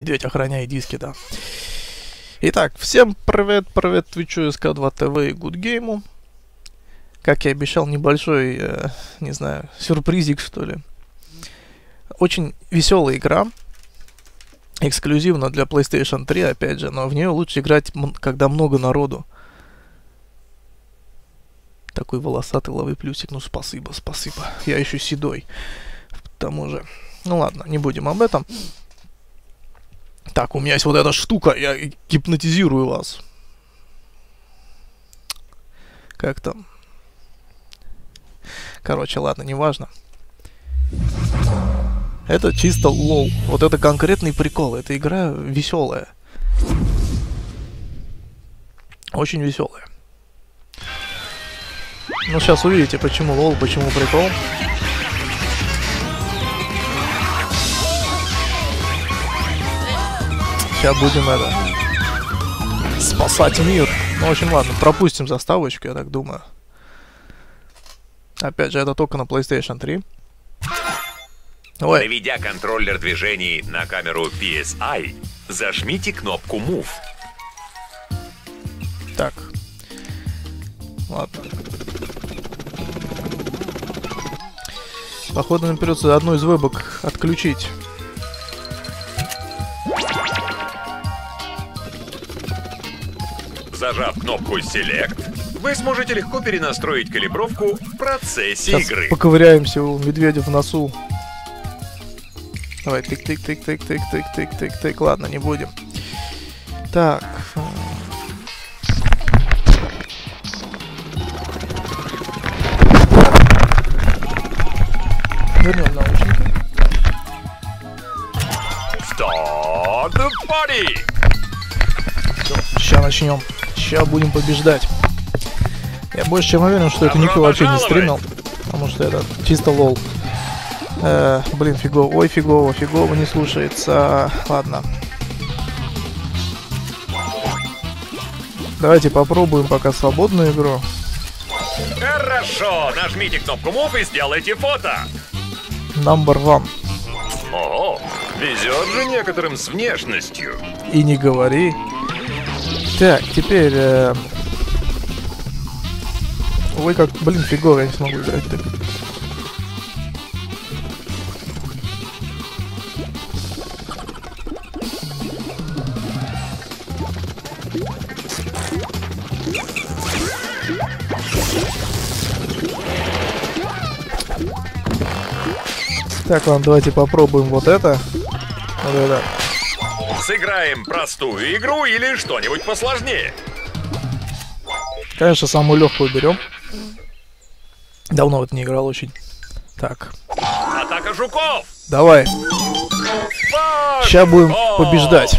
Медведь, охраняй диски, да. Итак, всем привет, Твичу, СК2 ТВ и Гудгейму. Как я обещал, небольшой, не знаю, сюрпризик, что ли. Очень веселая игра. Эксклюзивно для PlayStation 3, опять же, но в нее лучше играть, когда много народу. Такой волосатый ловый плюсик, ну спасибо. Я еще седой. К тому же. Ну ладно, не будем об этом. Так, у меня есть вот эта штука, я гипнотизирую вас. Как там? Короче, ладно, неважно. Это чисто лол. Вот это конкретный прикол. Эта игра веселая. Очень веселая. Ну, сейчас увидите, почему лол, почему прикол. Сейчас будем спасать мир. Ну, в общем, ладно, пропустим заставочку, я так думаю. Опять же, это только на PlayStation 3. Ой. Наведя контроллер движений на камеру PSI, зажмите кнопку Move. Так. Ладно. Походу, нам придется одну из вебок отключить. Зажав кнопку Select, вы сможете легко перенастроить калибровку в процессе Сейчас игры. Поковыряемся у медведя в носу. Давай, тык-тык-тык-тык-тык-тык-тык-тык. Ладно, не будем. Так. Вернем наушники. Start the party! Сейчас начнем. Сейчас будем побеждать. Я больше чем уверен, что это никто вообще не стримил. Потому что это чисто лол. Блин, фигово. Ой, фигово, не слушается. Ладно. Давайте попробуем пока свободную игру. Хорошо, нажмите кнопку Move и сделайте фото. Number one. О, везет же некоторым с внешностью. И не говори. Так, теперь... Ой, как, блин, фигово, я не смогу играть так. Так, ладно, давайте попробуем вот это. Вот это. Сыграем простую игру или что-нибудь посложнее. Конечно, самую легкую берем. Давно вот не играл очень. Так. Атака жуков! Давай. Сейчас будем побеждать.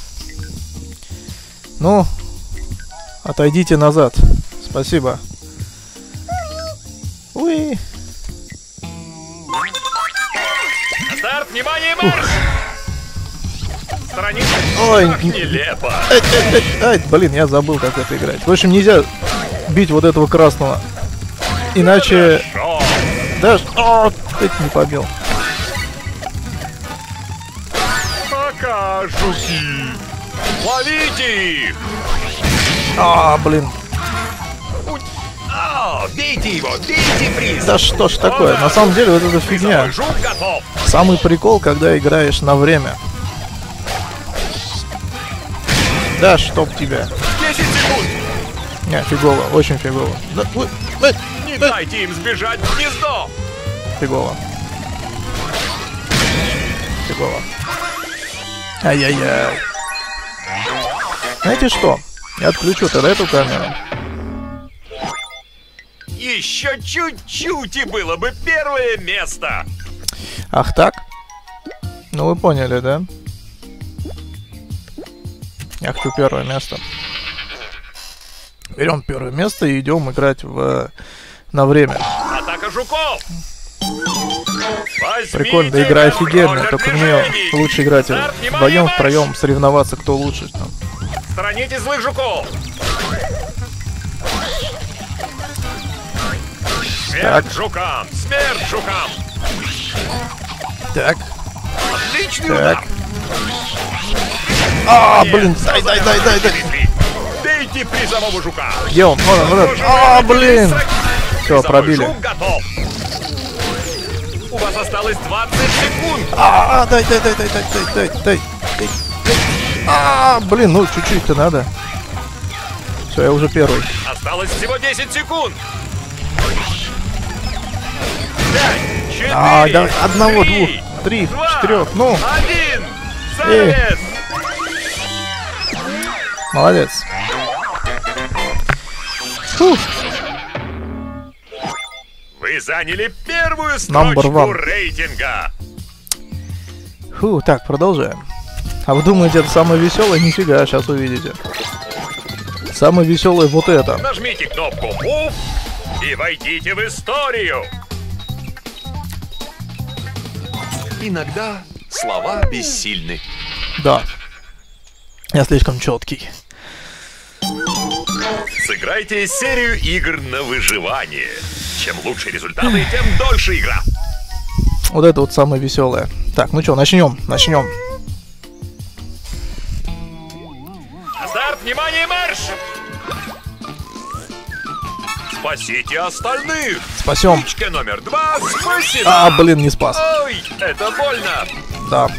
Ну, отойдите назад. Спасибо. Уи. Старт, внимание, марш! Страница. Ой, нелепо. Ай, блин, я забыл, как это играть. В общем, нельзя бить вот этого красного. Иначе... Хорошо. Даже... О, это не побил. Пока, жуки. Ловите их! Блин. Бейте его, бейте приз! Да что ж такое? На самом деле, вот эта фигня. Жук готов. Самый прикол, когда играешь на время. Да, чтоб тебя. 10 секунд! Не, фигово, очень фигово. Да, Не дайте им сбежать в гнездо! Фигово. Ай-яй-яй. Знаете что? Я отключу тогда эту камеру. Еще чуть-чуть и было бы первое место! Ах так? Ну вы поняли, да? Я хочу первое место. Берем первое место и идем играть на время. Атака жуков! Возьмите Прикольно, игра офигенная, контроллер только в нее движений. лучше играть Старт, вдвоем, марш! втроем, соревноваться, кто лучше там. Стороните злых жуков! Смерть жукам! Смерть жукам! Так. Отличный Так. удар! А, блин, дай. Бейте призового жука. Где он? Вот он. А, блин. Все, пробили. Жук готов. У вас осталось 20 секунд. Дай. А, блин, ну чуть-чуть-то надо. Все, я уже первый. Осталось всего 10 секунд. 5, 4, Давай, одного, 3, двух, 3, 2, 4, ну. 1. Занавес. Молодец. Фух. Вы заняли первую Number строчку one. рейтинга. Фу, так, продолжаем. А вы думаете, это самое веселое? Нифига, сейчас увидите. Самое веселое вот это. Нажмите кнопку Move и войдите в историю. Иногда слова бессильны. Да. Я слишком четкий. Сыграйте серию игр на выживание. Чем лучше результаты, тем дольше игра. Вот это вот самое веселое. Так, ну что, начнем. На старт, внимание, марш! Спасите остальных. Спасем. Птичка номер 2 спасена. А, блин, не спас. Ой, это больно. Да.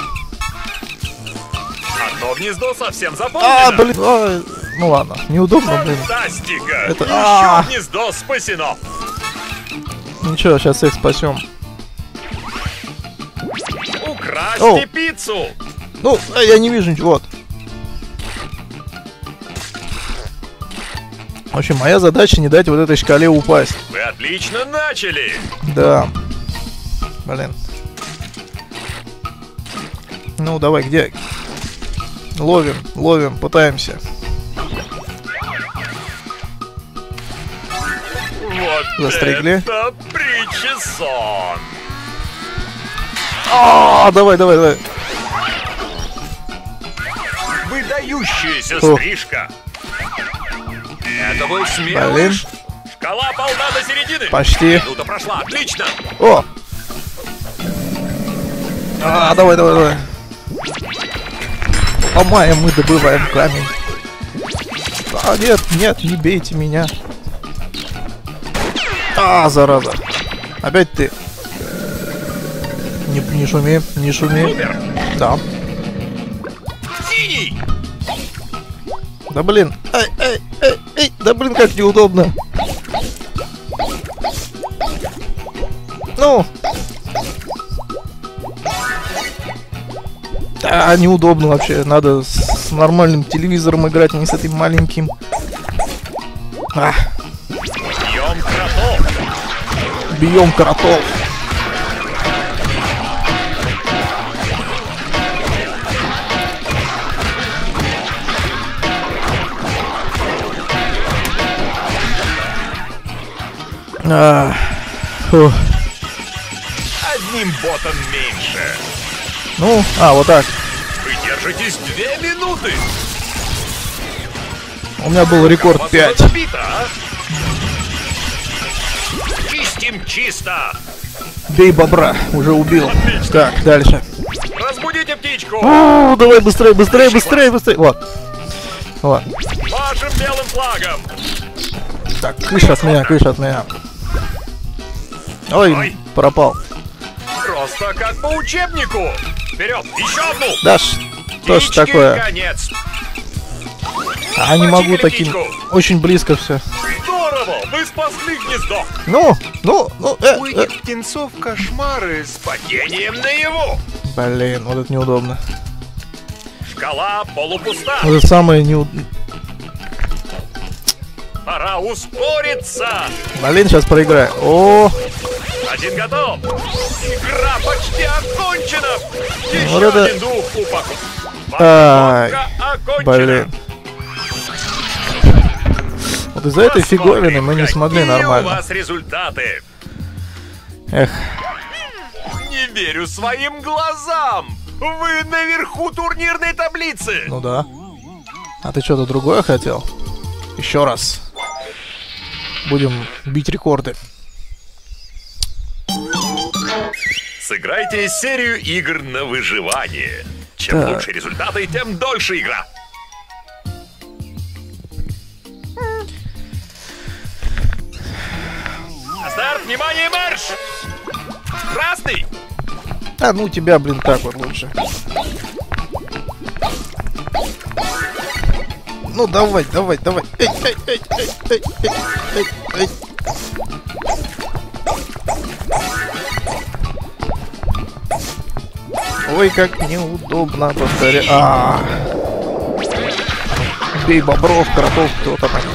Одно гнездо совсем заполнено. А, блин. Ой. Ну ладно, неудобно, блин. Фантастика! Это- Еще гнездо спасено. Ничего, сейчас их спасем. Украсьте Оу. пиццу. Ну, я не вижу ничего. Вот. В общем, моя задача не дать вот этой шкале упасть. Вы отлично начали. Да. Блин. Ну, давай, где? Ловим, пытаемся. Вот Застригли. это причесон. А, давай. Выдающаяся Фу. стрижка. Это был смелый. Блин. Шкала полна до середины. Почти. Минута прошла, отлично. О! А, давай. Ломаем, мы добываем камень. А, нет, не бейте меня. А, зараза. Опять ты. Не шуми. Супер. Да. Синий. Да блин. Эй, да блин, как неудобно. Ну. Да, неудобно вообще. Надо с нормальным телевизором играть, а не с этим маленьким. А, Бьем кротов. бьем кротов. Фу. Одним ботом меньше. Ну, вот так. Вы держитесь 2 минуты. У меня был рекорд Вас 5. забито, а? Чистим чисто. Бей бобра, уже убил. Отлично. Так, дальше. Разбудите птичку. Давай быстрее. Вот. Вашим белым флагом. Так, кыш от меня. Ой, Ой. пропал. Просто как по учебнику. Вперед, еще одну. Да что ж Птичке такое? конец. А не могу Почикали таким. птичку. Очень близко все. Здорово, вы спасли гнездо. Ну. Выйдет птенцов кошмары с падением наяву. Блин, вот это неудобно. Шкала полупуста. Вот это самое неудобно. Пора ускориться. Блин, сейчас проиграю. О, Один готов. Игра почти окончена. Еще Вот это- один дух упакован. Ай, Окончена. блин. Вот из-за этой фиговины мы не смогли Какие у нормально. вас результаты? Эх, Не верю своим глазам. Вы наверху турнирной таблицы. ну да. А ты что-то другое хотел? Еще раз. Будем бить рекорды. Сыграйте серию игр на выживание. Чем Так. лучше результаты, тем дольше игра. На старт, внимание, марш! Красный! А ну тебя, блин, так вот лучше. Ну давай, давай, давай. Эй, эй, эй, эй, эй, эй, эй, эй. Ой, как неудобно, повторяю. Бей бобров, кротов, кто-то там.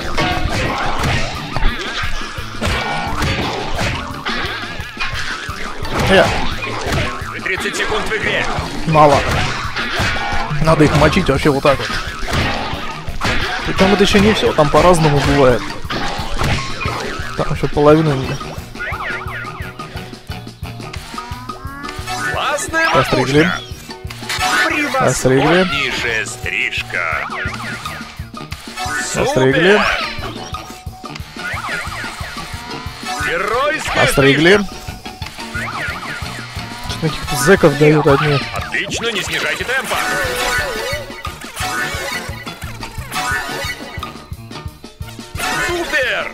30 секунд в игре. Мало. Надо их мочить вообще вот так вот. Причем это еще не все, там по-разному бывает. Там еще половину не. Классная Постригли. Превосходнейшая стрижка. Постригли. Геройская Постригли. Каких-то зэков дают одни. Отлично, не снижайте темпа. Супер!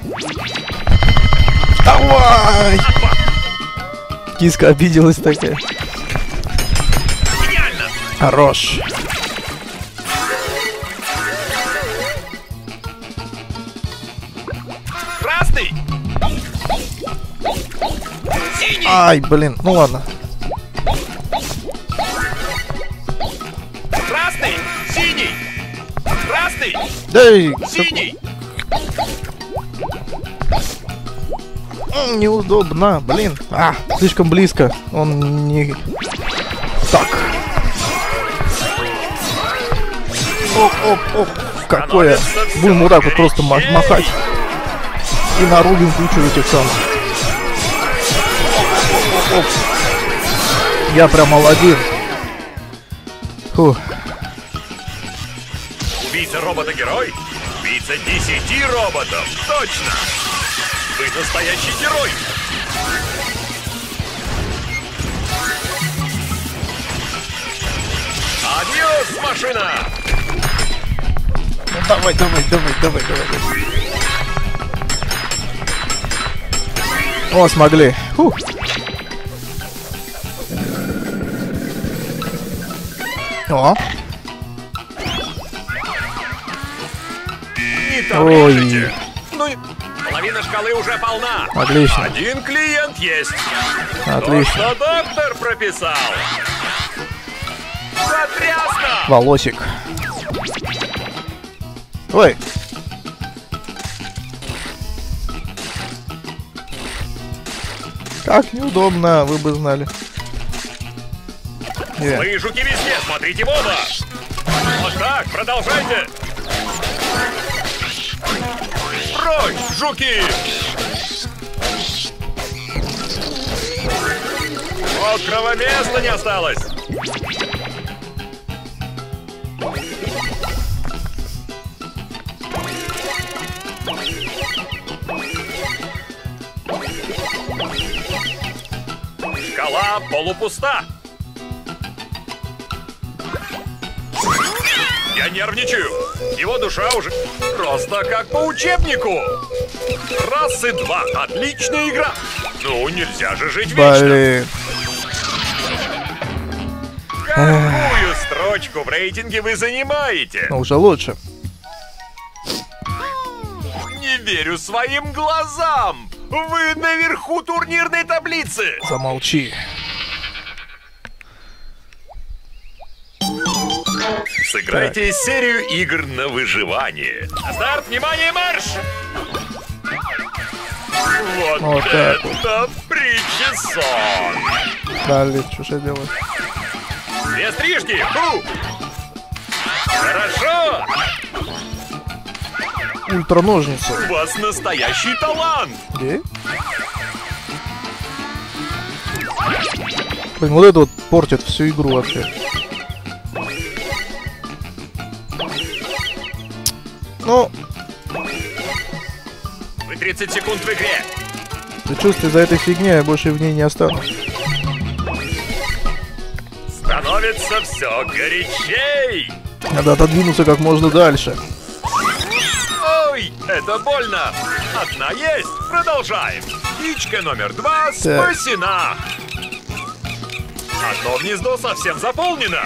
Давай! Киска обиделась такая. Гениально! Хорош. Красный! Синий! Ай, блин, ну ладно. Красный! Синий! Красный! Да и... Синий! Неудобно, блин. Слишком близко. Он не... Так. Оп, оп, оп. Какое. Будем вот так вот просто махать. И нарубим кучу этих самых. Оп, оп, оп. Я прям молодец. Фух. Убийца робота-герой? Убийца 10 роботов! Точно! Вы настоящий герой! Адьос, машина! Ну, давай, давай, давай, давай, давай. О, смогли. Фух. О. Не тормозите! Ну и... Половина шкалы уже полна! Отлично. Один клиент есть! Отлично. То, что доктор прописал! Потрясно! Волосик. Ой. Как неудобно, вы бы знали. Злые жуки везде, смотрите в оба! Вот так, продолжайте! Прочь, жуки! Мокрого места не осталось! Шкала полупуста! Я нервничаю! Его душа уже просто как по учебнику! Раз и два! Отличная игра! Ну, нельзя же жить вечно! Блин. Какую строчку в рейтинге вы занимаете? Ну, уже лучше. Не верю своим глазам! Вы наверху турнирной таблицы! Замолчи. Сыграйте серию игр на выживание. На старт, внимание, марш! Вот так это причесон! Дали, что же делать? Две стрижки! Фу! Хорошо! Ультра ножницы. У вас настоящий талант! Где? Блин, вот это вот портит всю игру вообще. Ну, Вы 30 секунд в игре! чувствую, за этой фигней я больше в ней не останусь. Становится становится все горячей. Надо отодвинуться как можно дальше. Ой, это больно. Одна есть. Продолжаем. Птичка номер 2 спасена. Одно гнездо совсем заполнено.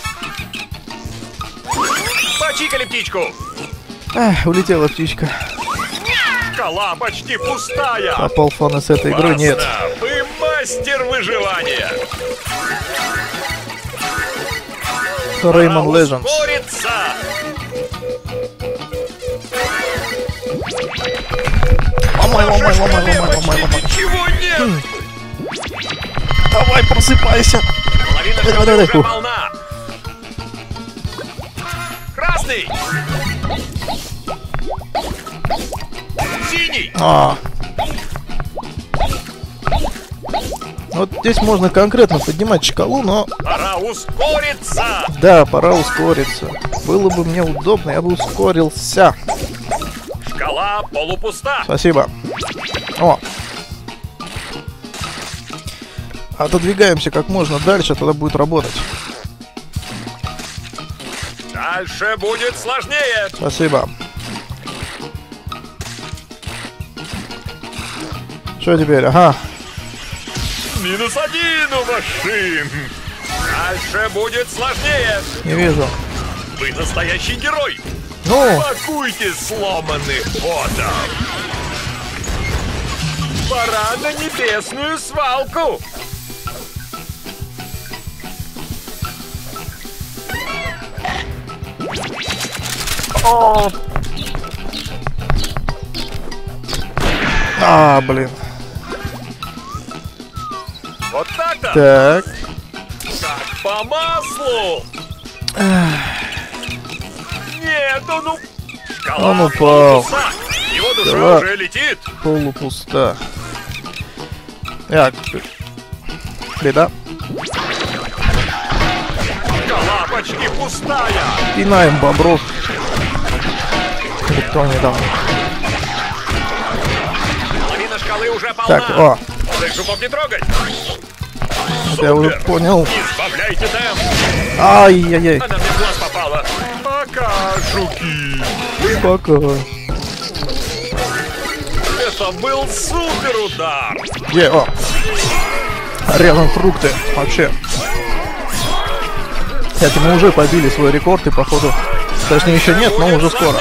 Почикали птичку. Улетела птичка. Шкала почти пустая. Попал фана с этой игры, нет. Вы мастер выживания. Rayman Legends. Ускориться. Ломай. Ничего нет. Давай, просыпайся. Половина шкалы давай. уже полна. Красный. Синий. Вот здесь можно конкретно поднимать шкалу, но... Пора ускориться. Да, пора ускориться. Было бы мне удобно, я бы ускорился. Шкала полупуста. Спасибо. О. Отодвигаемся как можно дальше, тогда будет работать. Дальше будет сложнее. Спасибо. Что теперь? Ага. -1 у машин. Дальше будет сложнее. Не вижу. Вы настоящий герой. Ну, Пакуйте сломанных ботов. Пора на небесную свалку. блин. Вот так-то. Так. Как по маслу. Нет, Шкала Он упал. полупуста. Его душа Шкала. уже летит. Полупуста. Так. Беда. Шкала почти пустая. Пинаем бобров. Или кто они там? Половина шкалы уже полна. Так, о. Этих жуков не трогать. Я уже понял. Избавляйте темп. Ай-яй-яй. Она мне в глаз попала. Пока, жуки. Пока. Это был супер удар. Где? О. Рядом фрукты. Вообще. Кстати, мы уже побили свой рекорд и походу... Точнее, еще нет, но уже скоро.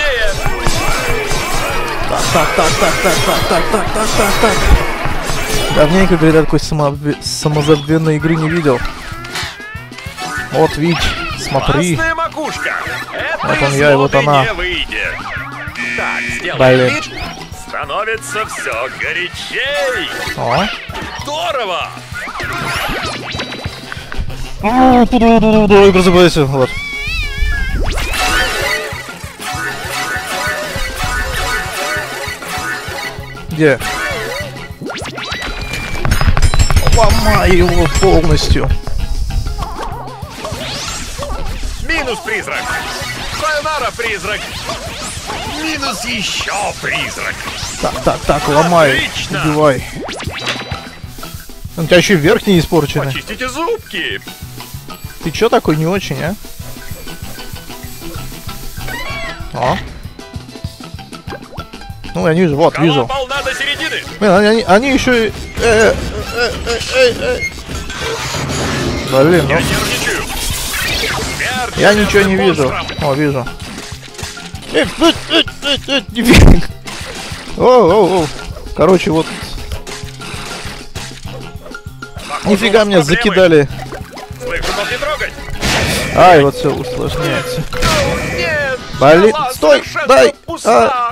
Так. Давненько, говорят, такой самозабвенной игры не видел. Вот, Вич, смотри. Красная макушка. Это Вот он из я, и вот моды она. не выйдет. Так, сделаем Блин. вид. Становится все горячей. О. Здорово. Давай, просыпайся. Вот. Где? Ломай его полностью. Минус призрак. Сайонара, призрак. Минус еще призрак. Так, ломай. Отлично. Убивай. У тебя еще верхние испорчены. Почистите зубки. Ты чё такой не очень, а? О. Ну, я не вижу, вот, Шкала вижу. полна до середины. Блин, они еще и... Блин, ну... Я нервничаю. Смерть Я ничего не вижу. монстрам. О, вижу. Нифига. Оу. Короче, вот... Похоже, Нифига у вас меня проблемы. закидали. Злых жуков не трогать. Ай, вот все усложняется. Нет. Блин, шкала стой, совершенно дай. пуста.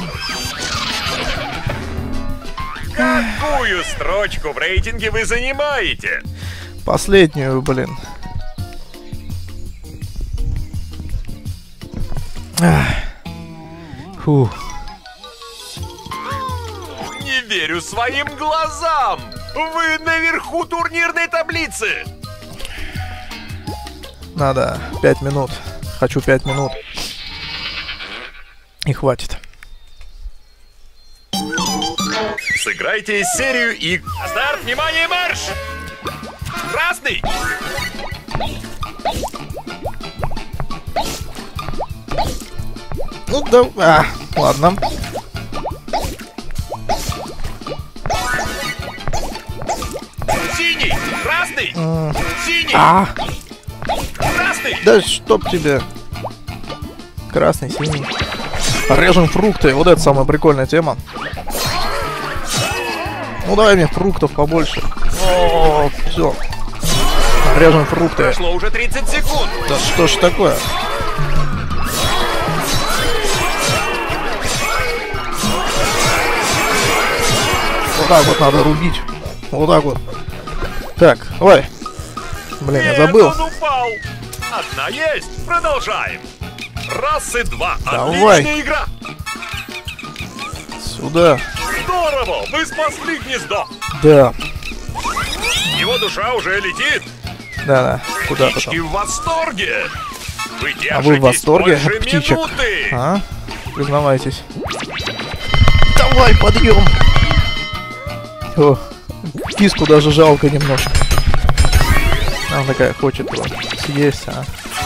Какую строчку в рейтинге вы занимаете? Последнюю, блин. Фух. Не верю своим глазам! Вы наверху турнирной таблицы! Надо 5 минут. Хочу 5 минут. И хватит. Сыграйте серию и... Старт, внимание, марш! Красный! Ну да, ладно. Синий, красный, синий, красный. Да чтоб тебе. Красный, синий. Режем фрукты. Вот это самая прикольная тема. Ну давай мне фруктов побольше. О, все. Режем фрукты. Прошло уже 30 секунд. Да что ж такое? Вот так вот надо рубить. Вот так вот. Так, ой. Блин, я забыл. Он упал. Одна есть. Продолжаем. Раз и два. Давай. Отличная игра. Сюда. Здорово. Вы спасли гнездо. Да. Его душа уже летит. Да. Куда-то Птички там. в восторге. Вы держитесь А вы в восторге больше от птичек? минуты. А? Признавайтесь. Давай, подъем. О, киску даже жалко немножко. Она такая хочет его съесть, а.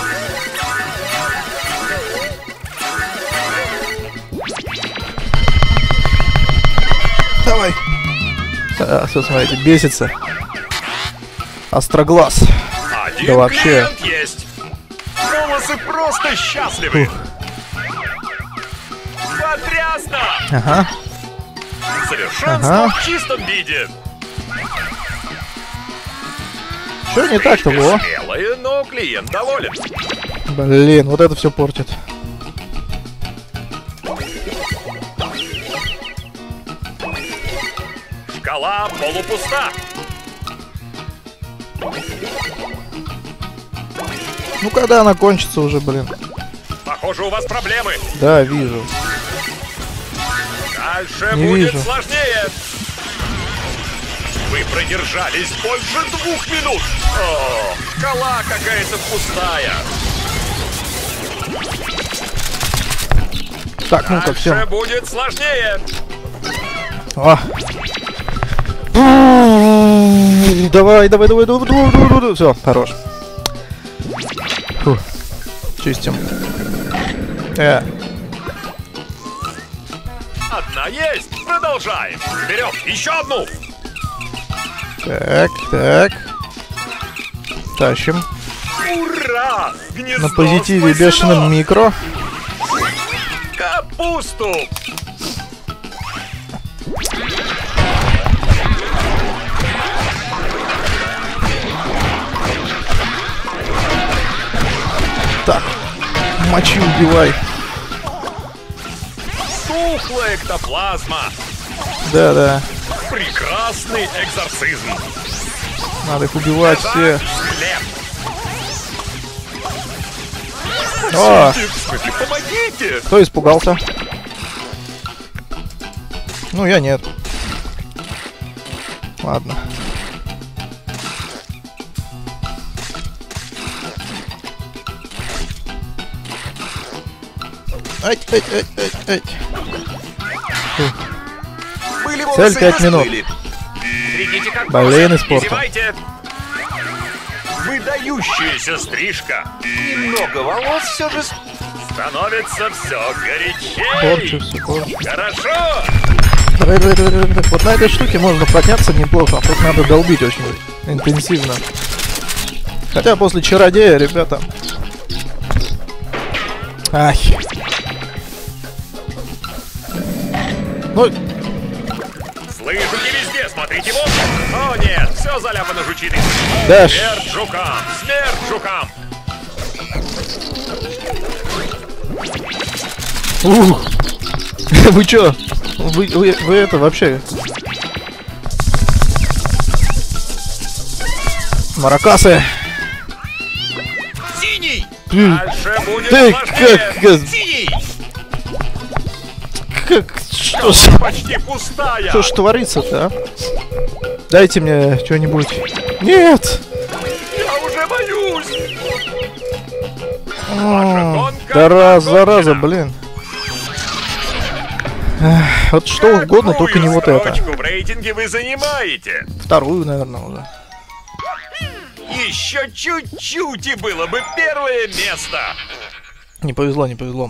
Давай. Все, смотрите, бесится. Остроглаз. Один Да вообще. клиент есть. Волосы просто счастливы. Потрясно! Ага. Совершенство в чистом виде. Что не так-то, во? Смелое, но клиент доволен. Блин, вот это все портит. Шкала полупуста. Ну когда она кончится уже, блин? Похоже, у вас проблемы. Да, вижу. Дальше Не будет вижу. сложнее. Вы продержались больше 2 минут. О, шкала какая-то пустая. Так, ну-ка, Дальше все. будет сложнее. Давай. Все, хорош. Фух. Чистим. Одна есть. Продолжаем. Вперед. Еще одну. Так. Тащим. Ура! Гнездо На позитиве спасено! бешеном микро. Капусту! Так. Мочи, убивай. Тухлая эктоплазма! Да. Прекрасный экзорцизм! Надо их убивать все. Хлеб! О, В смысле, помогите! кто испугался? Ну, я нет. Ладно. Ай. Были Цель волосы 5 минут. застыли. Тряхните как Блин, можно, испортил. не зевайте. Выдающаяся стрижка. Немного волос все же становится все горячее. Порчу. Хорошо. Давай. Вот на этой штуке можно подняться неплохо, а тут надо долбить очень интенсивно. Хотя после чародея, ребята. Ай. Ну, Злые жуки везде, смотрите вот. О нет, все заляпано жучиной. да. Смерть жукам, смерть жукам. Вы чё? Вы это вообще... Маракасы! Синий. Ты- Дальше будет ты сложнее. как- Синий. Что Почти пустая. ж творится-то, а? Дайте мне что-нибудь. Нет! Я уже боюсь. Да зараза, блин. Эх, вот что угодно, только не вот это. Какую строчку в рейтинге вы занимаете? Вторую, наверное, уже. Еще чуть-чуть и было бы первое место. Не повезло, не повезло.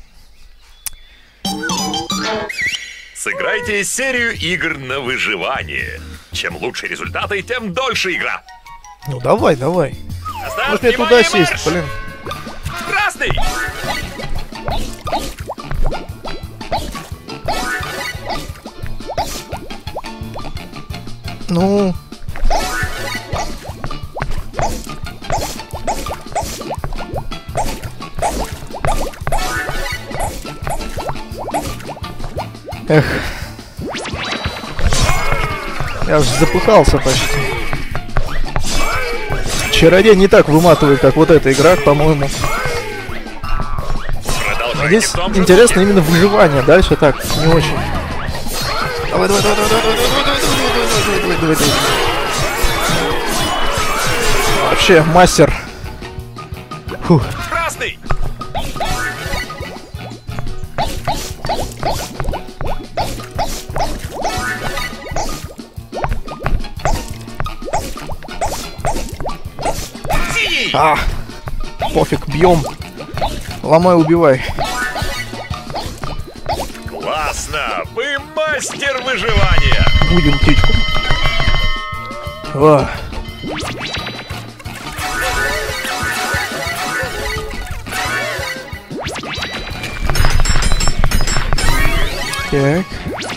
Сыграйте серию игр на выживание. Чем лучше результаты, тем дольше игра. Ну давай, давай. Оставь Может мне туда сесть, блин. Красный! Ну. Эх. Я же запыхался почти. Чародей не так выматывает, как вот эта игра, по-моему. Здесь интересно именно выживание. Дальше так, не очень. Давай, давай, давай, давай, давай, давай, давай, давай, давай. Вообще, мастер. Фух. Красный! Синий! А, пофиг, бьем. Ломай, убивай. Классно! Вы мастер выживания! Будем птичку. О. Так.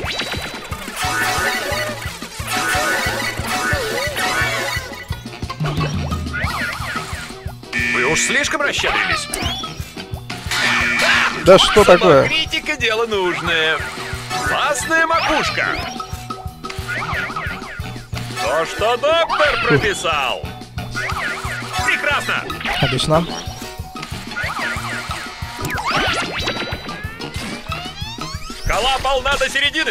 Вы уж слишком расщедрились. Да что такое? Критика дело нужное. Классная макушка. То, что доктор прописал. Прекрасно. Отлично. Шкала полна до середины.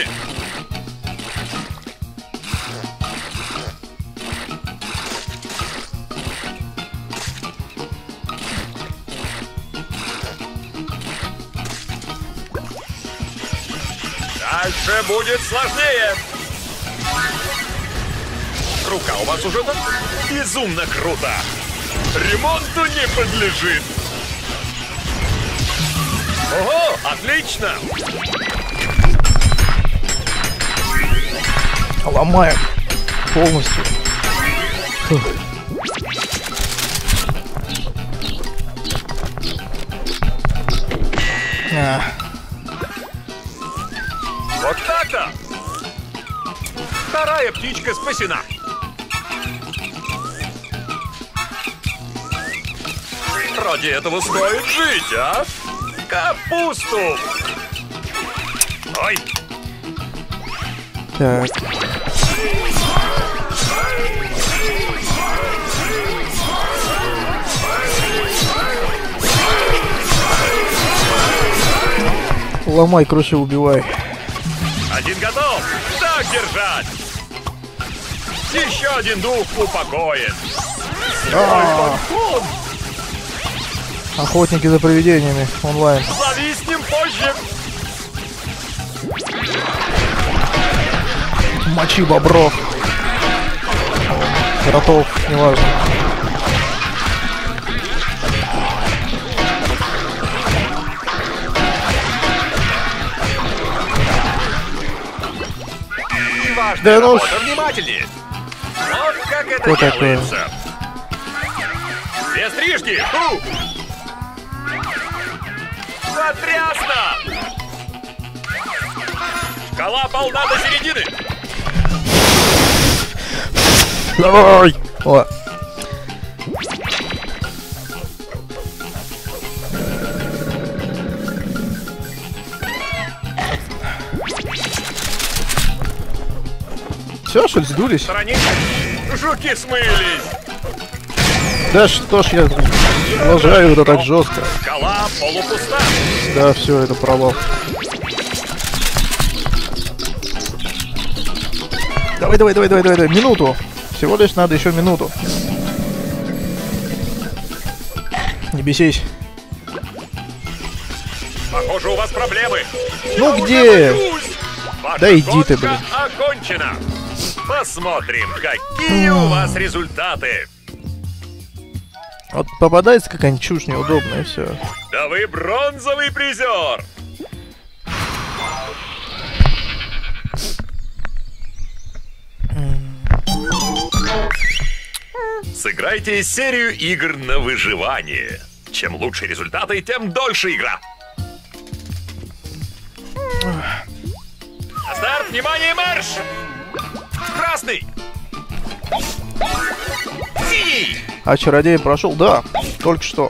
Дальше будет сложнее. Рука у вас уже там безумно круто. Ремонту не подлежит. Ого, отлично. Ломаем полностью. Фух. А. Вот так-то. Вторая птичка спасена. Ради этого стоит жить, а? Капусту! Ой! Так. Ломай, круши, убивай. Один готов! Так держать! Еще один дух упокоен. Ой, Охотники за привидениями онлайн. зависнем позже. Мочи бобров. Кротов, неважно. Важная Да ну работа, внимательнее. Вот как это Что такое? делается. Две стрижки. Фу. Потрясно! Шкала полна до середины. Давай! О. Все, что ли, сдулись? Сторонитесь. Жуки смылись. Да что ж я продолжаю это так жестко. Шкала полупуста. Да, все, это провал. Давай, давай, давай, давай, давай, давай, минуту. Всего лишь надо еще минуту. Не бесись. Похоже, у вас проблемы. Ну Я где? уже боюсь. Ваша Да иди ты, гонка блин. окончена. Посмотрим, какие у вас результаты. Вот попадается какая-нибудь чушь неудобная, и все. Да вы бронзовый призер! Сыграйте серию игр на выживание. Чем лучше результаты, тем дольше игра. На старт, внимание, марш! Красный! Синий! А чародей прошел? Да, только что.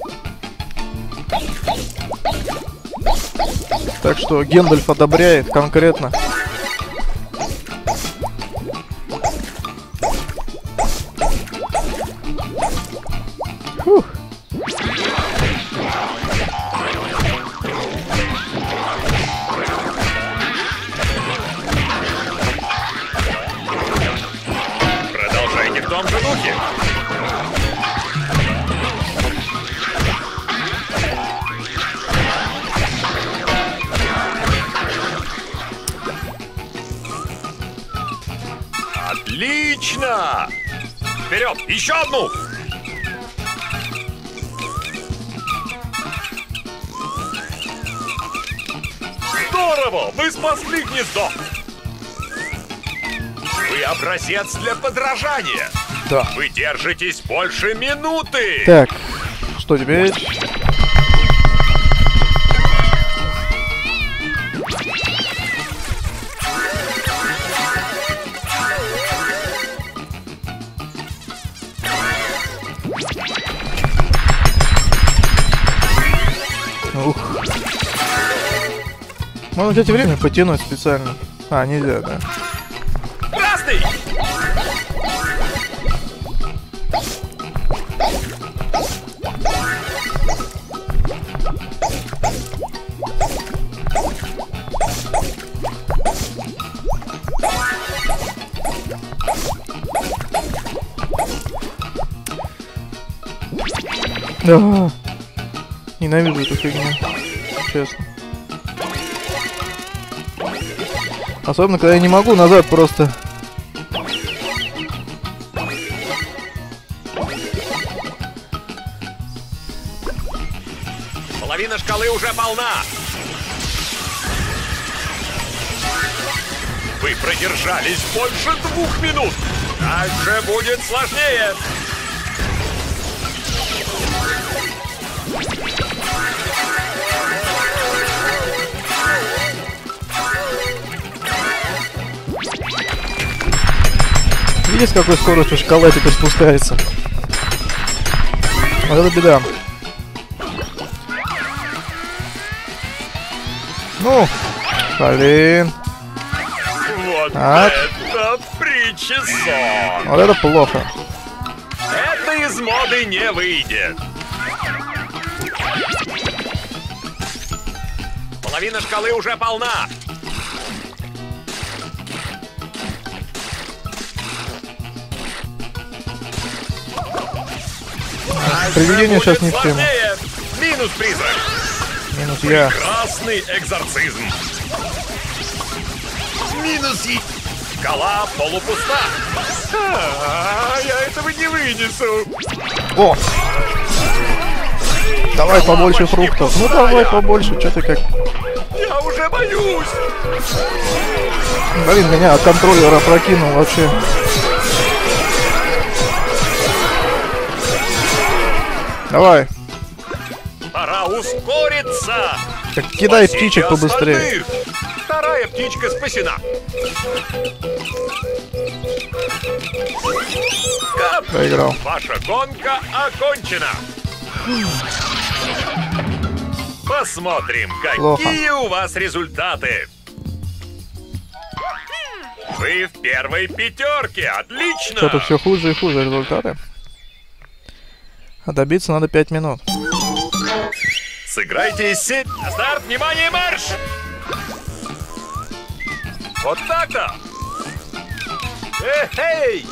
Так что Гендальф одобряет конкретно. Фух. Продолжайте в том же духе. Отлично! Вперед! Еще одну! Здорово! Вы спасли гнездо! Вы образец для подражания! Да. Вы держитесь больше минуты! Так, что теперь? Ух. Можно, кстати, время потянуть специально. А, нельзя, да. Красный! Да. Ненавижу эту фигню. Честно. Особенно, когда я не могу назад просто. Половина шкалы уже полна! Вы продержались больше 2 минут! Дальше будет сложнее! Видите, с какой скоростью шкала теперь спускается? Вот это беда. Ну, блин. Вот А? это причесон! Вот это плохо. Это из моды не выйдет! Половина шкалы уже полна! Привидение сейчас не в тему. Сложнее. Минус призрак! Минус я. Красный экзорцизм! Минус и... Шкала полупуста! Я этого не вынесу! О! Давай побольше фруктов. Ну давай побольше, что ты как... Я уже боюсь! Блин, меня от контроллера прокинул вообще. Давай. Пора ускориться! Так, кидай Спасите птичек побыстрее. остальных. Вторая птичка спасена. Кап! Проиграл. Ваша гонка окончена. Посмотрим, Плохо. какие у вас результаты. Вы в первой пятерке. Отлично. Что-то все хуже и хуже результаты. А добиться надо 5 минут. Сыграйте сеть. На старт, внимание, марш! Вот так-то! Эй!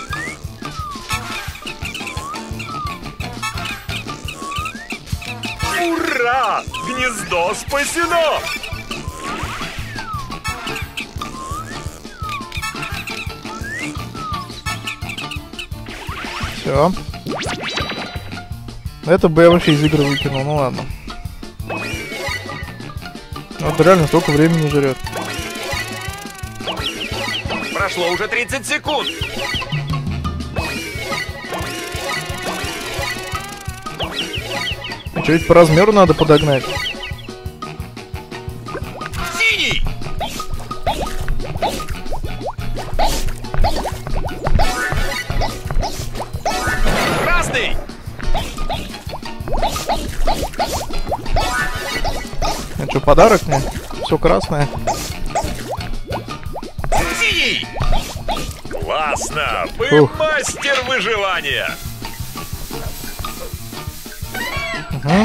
Ура! Гнездо спасено! Все. Это бы я вообще из игры выкинул, ну ладно. Вот реально столько времени жрет. Прошло уже 30 секунд. А что, ведь по размеру надо подогнать? Синий! Красный! Это что, подарок мне? Все красное. Синий! Классно! Вы Ух. мастер выживания! Угу.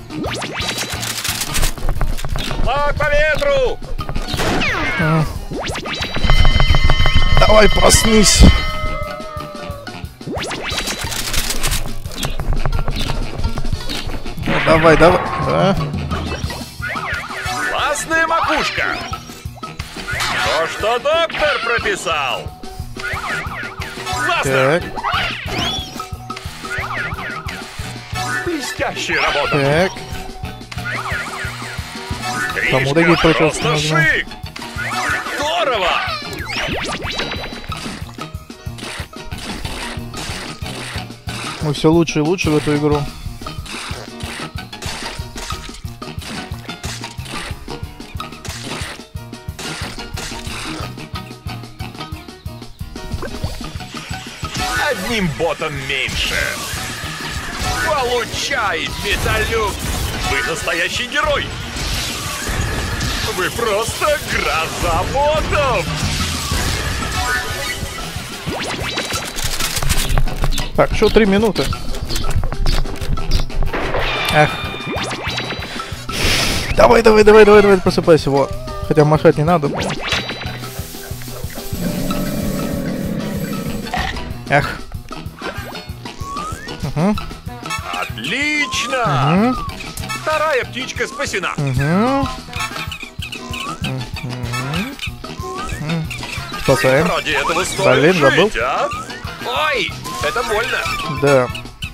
Флаг по ветру! Давай, проснись. Ну, давай, давай. Да. Классная макушка! То, что доктор прописал! Классно! Так, Блестящая работа! так. Кому Стрижка такие прически просто нужны? шик! Здорово! Мы все лучше и лучше в эту игру. Одним ботом меньше. Получай, металлюк! Вы настоящий герой! Вы просто гроза ботов! Так, еще 3 минуты. Эх. Давай, давай, давай, давай, давай, просыпайся, вот. Хотя махать не надо было. Эх. Угу. Отлично! Угу. Вторая птичка спасена. Угу. Спасаем. Ради этого стоит Блин, забыл. жить, а? Ой, это больно. Да.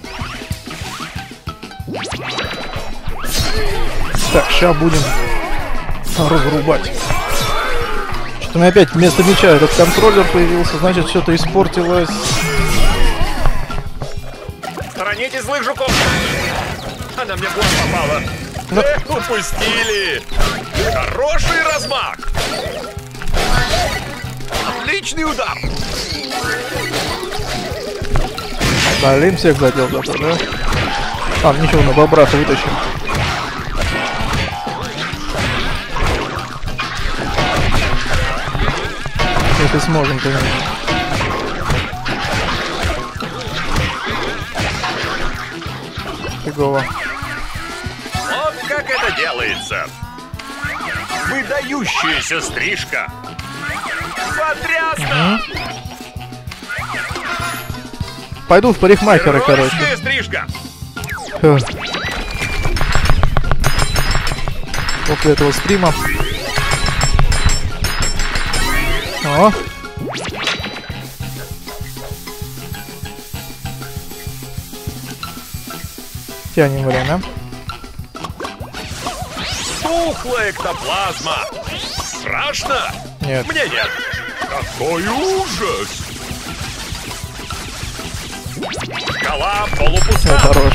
Так, сейчас будем разрубать. Что-то у меня опять вместо мяча этот контроллер появился, значит, что-то испортилось. Сторонитесь злых жуков. Она мне в глаз попала. Ну. Упустили. Хороший размах. Отличный удар. Блин, всех задел зато, да? А, ничего, на бобрата вытащим. Если сможем, конечно. Фигово. Вот как это делается. Выдающаяся стрижка. Потрясно. Пойду в парикмахера, короче. Геройская стрижка. Фух. После этого стрима. О. Тянем время. Тухлая эктоплазма. Страшно? Нет. Мне нет. Какой ужас! Шкала полупуста. О, хорош.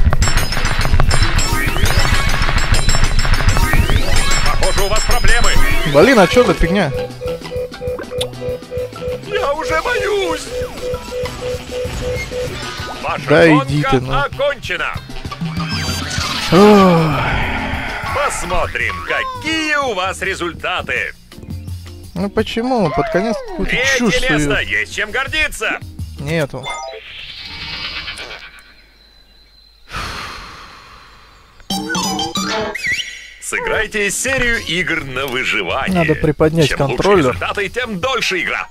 Похоже, у вас проблемы. Блин, а чё за фигня? Я уже боюсь. Ваша Да гонка иди ты, ну. окончена. Ох. Посмотрим, какие у вас результаты. Ну почему? Под конец какую-то Третье чушь место, сует. есть чем гордиться. Нету. Сыграйте серию игр на выживание. Надо приподнять чем контроллер. лучше результаты, тем дольше игра.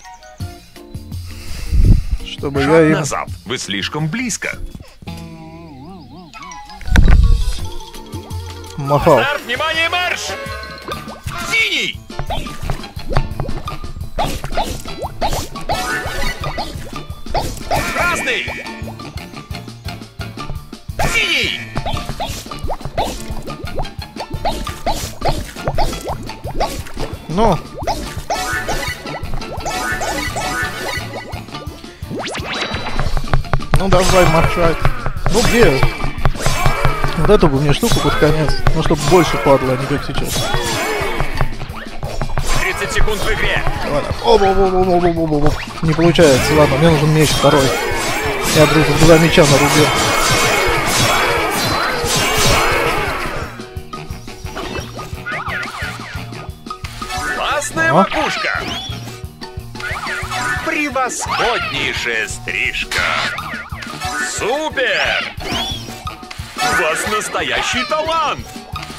Чтобы Шаг я им... назад. Вы слишком близко. махал. Старт, внимание, марш! Синий! Красный! Синий! Ну. Ну давай маршать. Ну где? Вот эту бы мне штуку под конец. Ну чтобы больше падло, а не как сейчас. 30 секунд в игре. Ладно. Не получается. Ладно, мне нужен меч второй. Я вдруг 2 меча нарубил. Классная макушка. Превосходнейшая стрижка. Супер! У вас настоящий талант.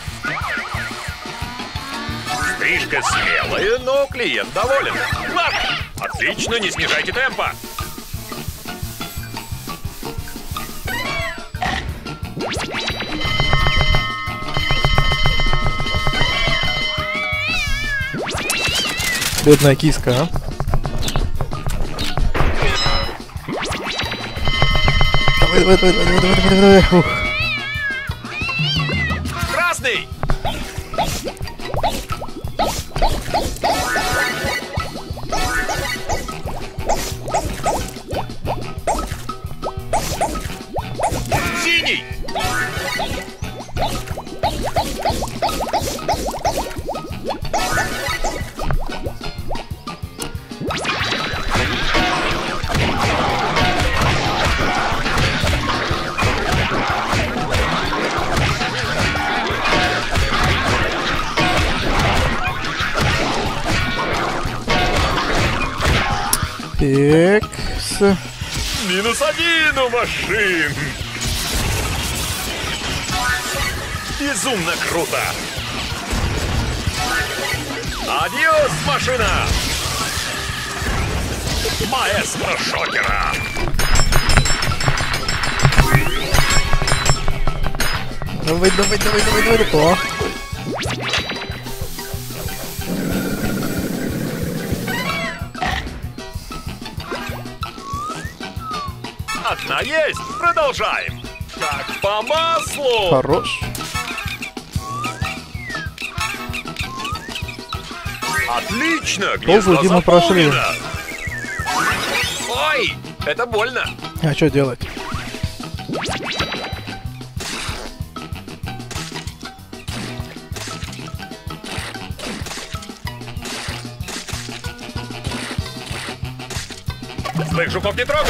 Стрижка смелая, но клиент доволен. Ладно, отлично, не снижайте темпа. Бедная киска, а? Давай. Ух. Красный! Синий! Текс. -1 у машин. Безумно круто. Адьос, машина. Маэстро шокера. Давай. О. Одна есть. Продолжаем. Как по маслу. Хорош. Отлично. Гнездо Ползу, Дима, прошли. заполнено. Ой, это больно. А что делать? Злых жуков не трогай.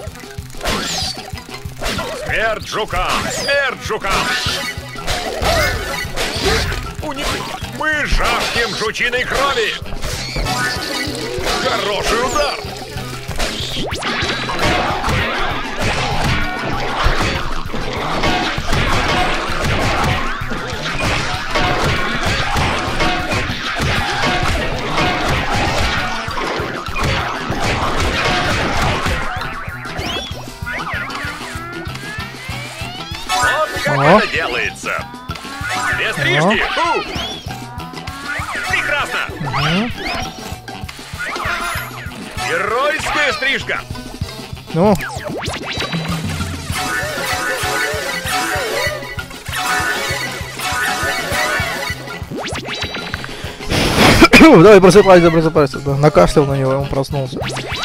Смерть жукам! Смерть жукам! У них мы жаждем жучиной крови! Хороший удар! Как это делается? Две стрижки! Прекрасно! Геройская стрижка! Ну. Давай, просыпайся. Да. Накашлял на него, и он проснулся.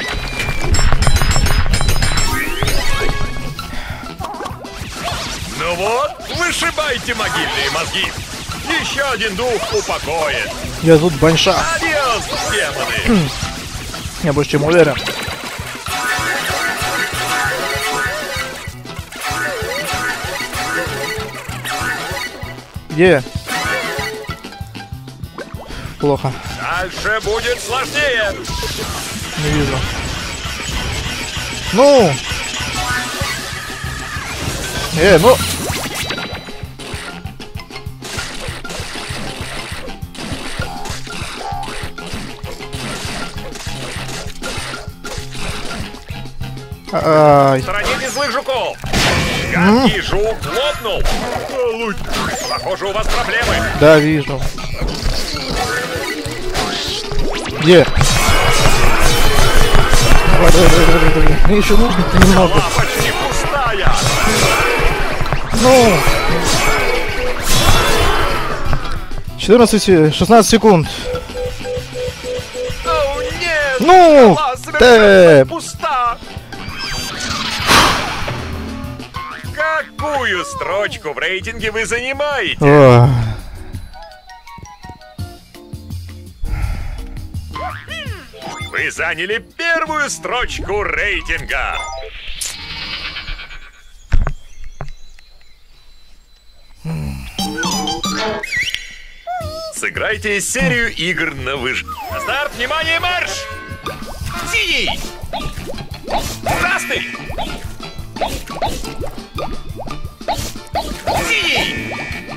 Ну вот, вышибайте могильные мозги. Еще один дух упокоит. Я тут баньша. Адьос, демоны. Я больше чем уверен. Где? Плохо. Дальше будет сложнее. Не вижу. Ну! Ну! Ай. Сторонитесь злых жуков. Гадкий жук лопнул. Похоже, у вас проблемы. Да, вижу. Где? Давай. Мне еще нужно немного. Голова почти пустая. Ну! 16 секунд. О, нет! Ну! Шкала совершенно пуста! Какую строчку в рейтинге вы занимаете? О. Вы заняли первую строчку рейтинга. Сыграйте серию игр на выживание. На старт, внимание, марш! Синий! Красный! Синий!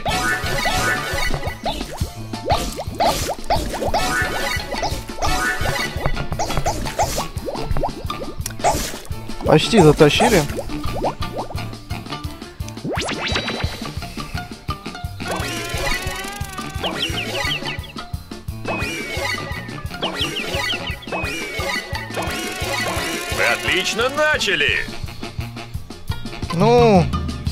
Почти затащили. Вы отлично начали! Ну,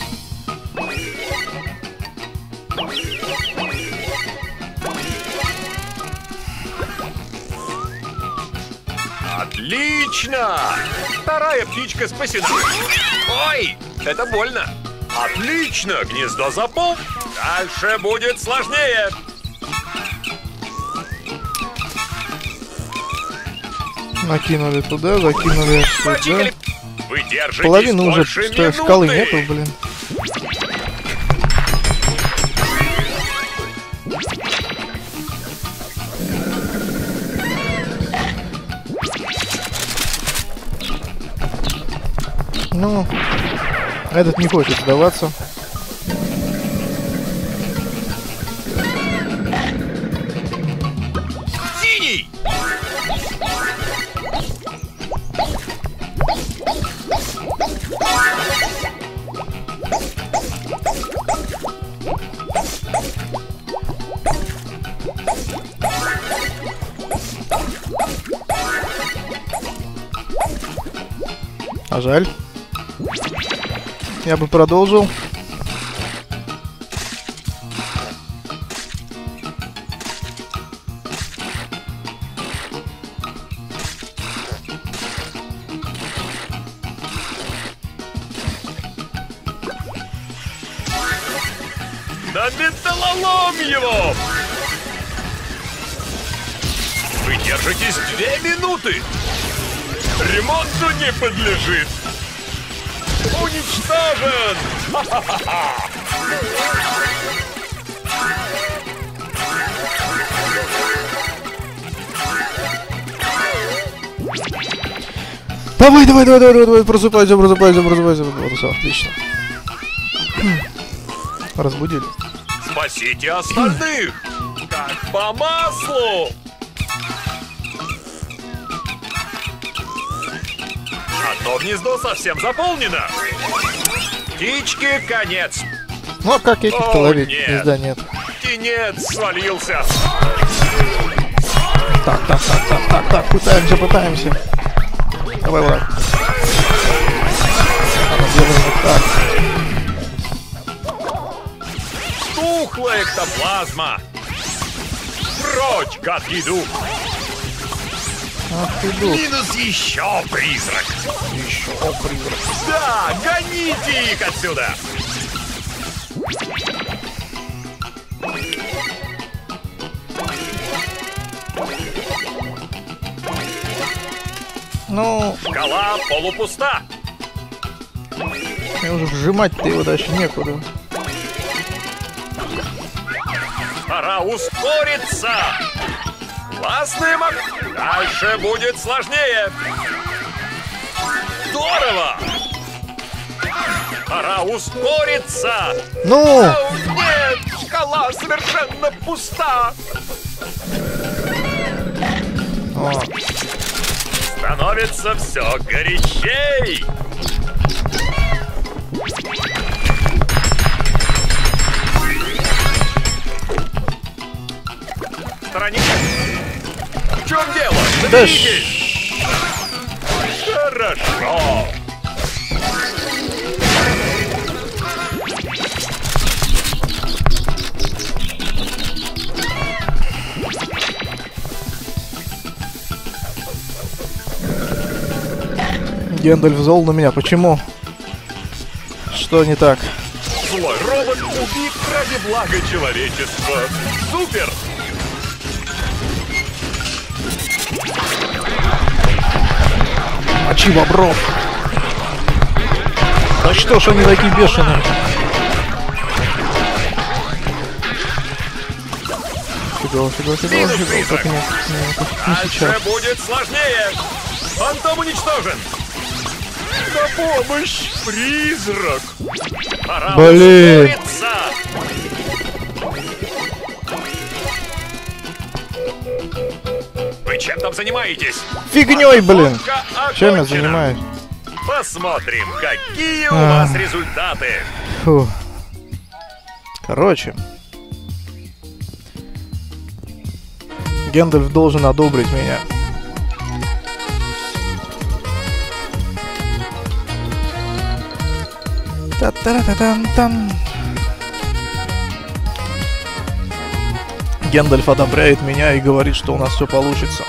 Отлично! Вторая птичка спасена. Ой, это больно. Отлично, гнездо запол. Дальше будет сложнее. накинули туда, закинули сюда. Почикали. Вы держитесь Половину уже больше минуты. шкалы нету, блин. Ну, этот не хочет сдаваться. Синий! А жаль. Я бы продолжил. На металлолом его! Вы держитесь 2 минуты! Ремонту не подлежит! Уничтожен! Ха-ха-ха-ха! Давай, давай, давай, давай, давай, просыпайся, просыпайся, просыпайся. Вот, все, отлично. Разбудили. Спасите остальных! Как по маслу! Одно гнездо совсем заполнено! Птичке конец! Ну а как этих-то О, ловить? нет. Гнезда нет. Птенец свалился! Так, пытаемся, пытаемся. Давай, враг. Надо делать вот так. Тухлая эктоплазма! Прочь, гадкий дух! Ах ты дух. Минус еще призрак! Еще призрак. Да, гоните их отсюда! Ну, Шкала полупуста! мне уже вжимать-то его дальше некуда. Пора ускориться! Классный маг! Дальше будет сложнее! Здорово! Пора ускориться! Ну! О, нет! Шкала совершенно пуста! О, Становится все горячей! Страница! В чем дело? да Заберитесь! Хорошо! Гэндальф зол на меня. Почему? Что не так? Злой робот убит ради блага человечества. Супер! Мочи бобров. Да что ж они такие бешеные? Фига. Так не сейчас. Дальше будет сложнее. Фантом уничтожен. На помощь, призрак. Пора Блин. ускориться. Вы чем там занимаетесь? Фигней, блин. Подготовка Чем я окончена. занимаюсь? Посмотрим, какие у вас результаты. Фу. Короче. Гэндальф должен одобрить меня. Та-та-та-там-там. Гэндальф одобряет меня и говорит, что у нас все получится.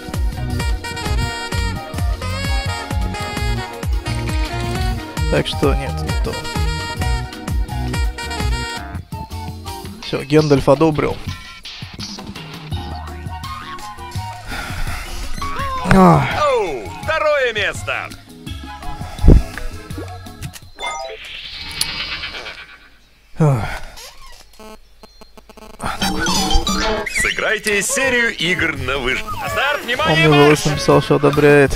Так что нет, не то. Все, Гэндальф одобрил. Оу, второе место. Сыграйте серию игр на выживание. Старт, внимание, Он мне марш! голос написал, что одобряет.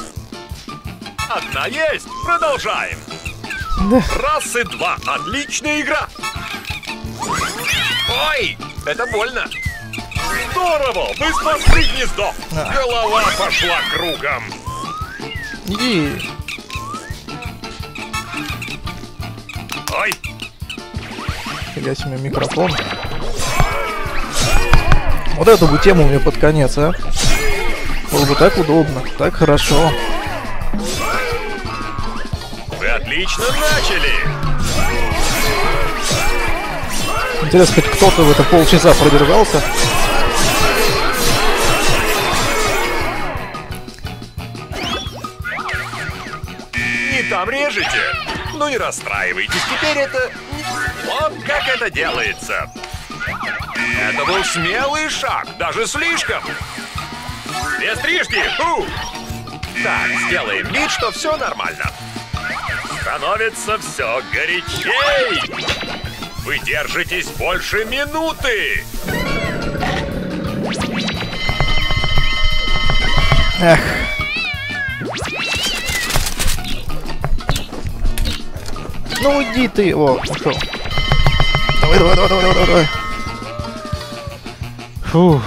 Одна есть. Продолжаем. Да. Раз и два. Отличная игра. Ой, это больно. Здорово, вы спасли гнездо. Да. Голова пошла кругом. Иди. Ой, Фига себе микрофон. Вот эту бы тему мне под конец, а? Было бы так удобно, так хорошо. вы отлично начали. Интересно, хоть кто-то в это полчаса продержался. Не там режете. Ну не расстраивайтесь, теперь это... Вот как это делается. Это был смелый шаг, даже слишком. Две стрижки! Фу! Так, сделаем вид, что все нормально. Становится все горячей! Вы держитесь больше минуты! Эх. Ну уйди ты, о, ушел. Давай. Фух.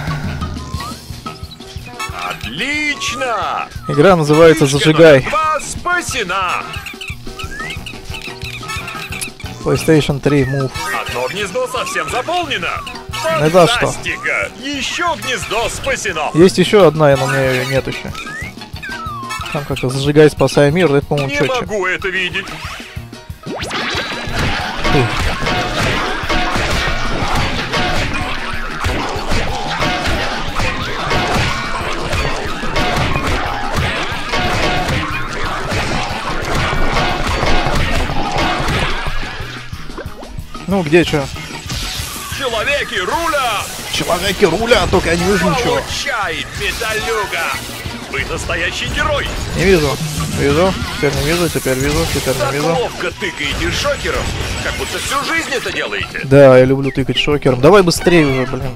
Отлично! Игра называется «Зажигай». Два спасена! PlayStation 3 Move. Одно гнездо совсем заполнено! Это что? Фантастика! Еще гнездо спасено! Есть еще одна, но у меня ее нет еще. Там как-то «Зажигай, спасай мир», это, по-моему, Не четче. могу это видеть! Ну, где что? Человеки руля! Человеки руля, только я не вижу ничего. Получай, металлюга! Вы настоящий герой! Не вижу. Вижу. Теперь не вижу, теперь вижу, теперь Так не вижу. ловко тыкаете шокером, как будто всю жизнь это делаете. Да, я люблю тыкать шокером. Давай быстрее уже, блин.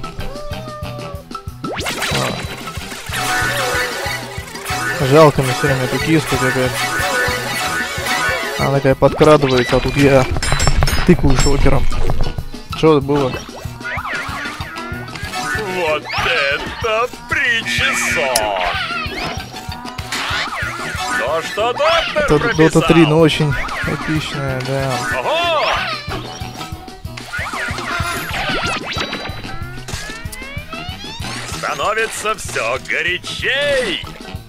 Жалко мне все время эту киску теперь. Она такая подкрадывается, а тут я тыкаю шокером. Что это было? Вот это причесон! То, что доктор Это прописал. Dota 3, но очень эпичная, да. Ого! Становится все горячей!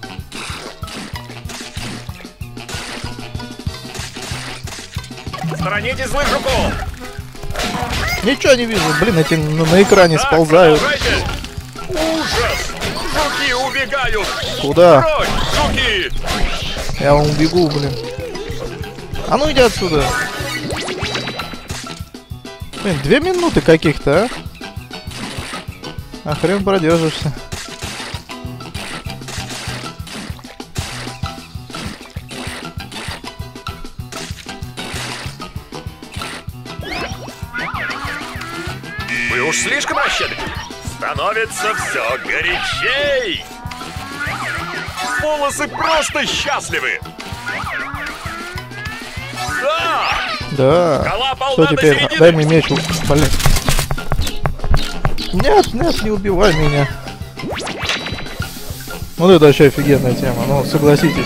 Сторонитесь злых жуков! Ничего не вижу, блин, эти на экране Так, сползают. продолжайте. Ужас! Жуки убегают! Куда? Прочь, жуки! Я вам убегу, блин. А ну иди отсюда. Блин, 2 минуты каких-то, а? А хрен продержишься. Вы уж слишком расщедры. Становится все горячей. Волосы просто счастливы. Да! Да. Кола Что полна до теперь? середины. Дай мне меч, блин. Нет, нет, не убивай меня. Вот это вообще офигенная тема, ну согласитесь.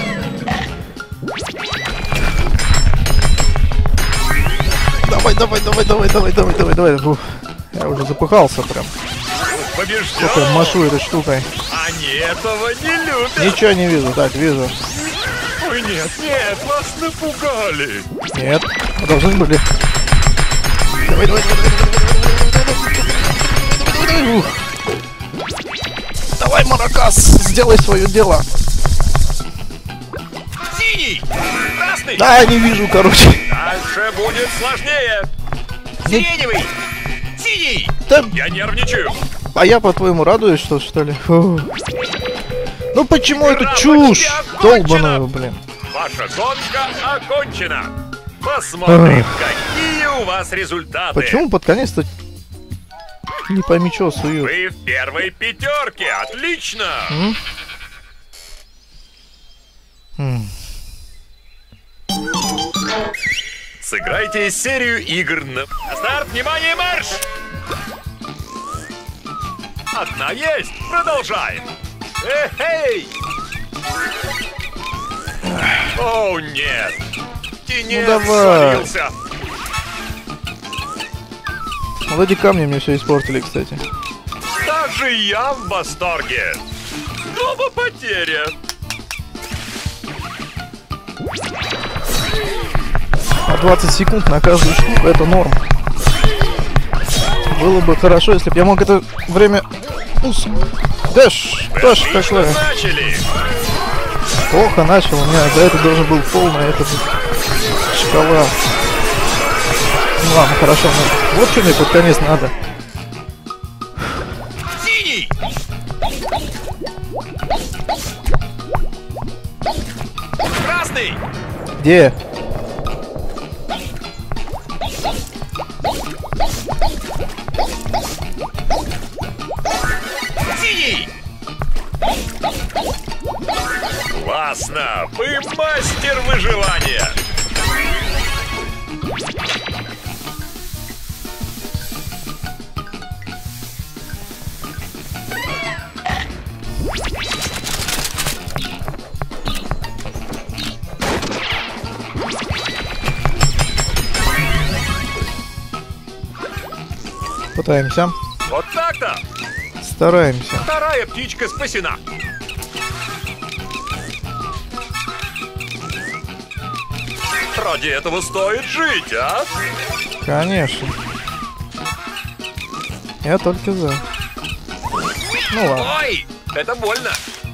Давай, давай, давай, давай, давай, давай, давай, давай. Ух, я уже запыхался прям. Побежден. Сколько я машу этой штукой. Они этого не любят. Ничего не вижу, так, вижу. Ой, нет, нет, вас напугали. Нет, мы должны были. Давай, давай, давай, давай, давай, давай. Ух. Давай, Маракас, сделай свое дело. Синий! Красный! Да, я не вижу, короче. Дальше будет сложнее. Сиреневый! Синий! Да, Я нервничаю. а я, по-твоему, радуюсь, что ли? Фу. Ну почему Игра это чушь? почти окончена. Долбаную, блин. Ваша гонка окончена. Посмотрим, какие у вас результаты. Почему под конец-то не пойми что суют? Вы в первой пятерке. Отлично. Сыграйте серию игр на... Старт, внимание, марш! Одна есть. Продолжаем. Эй! О, нет. Тенец давай. свалился. Вот эти камни мне все испортили, кстати. Даже я в восторге. Снова потеря. А 20 секунд на каждую штуку — это норм. Было бы хорошо, если бы я мог это время... Да что ж такое? Начали. Плохо начал, у меня за это должен был полный этот шкала. Ну ладно, хорошо. Ну, вот что мне под конец надо. Синий. Красный. Где? Синий. Классно. Вы мастер выживания. Пытаемся. Вот так-то. Стараемся. Вторая птичка спасена. Ради этого стоит жить, а? Конечно. Я только за. Ну ладно. Ой, это больно.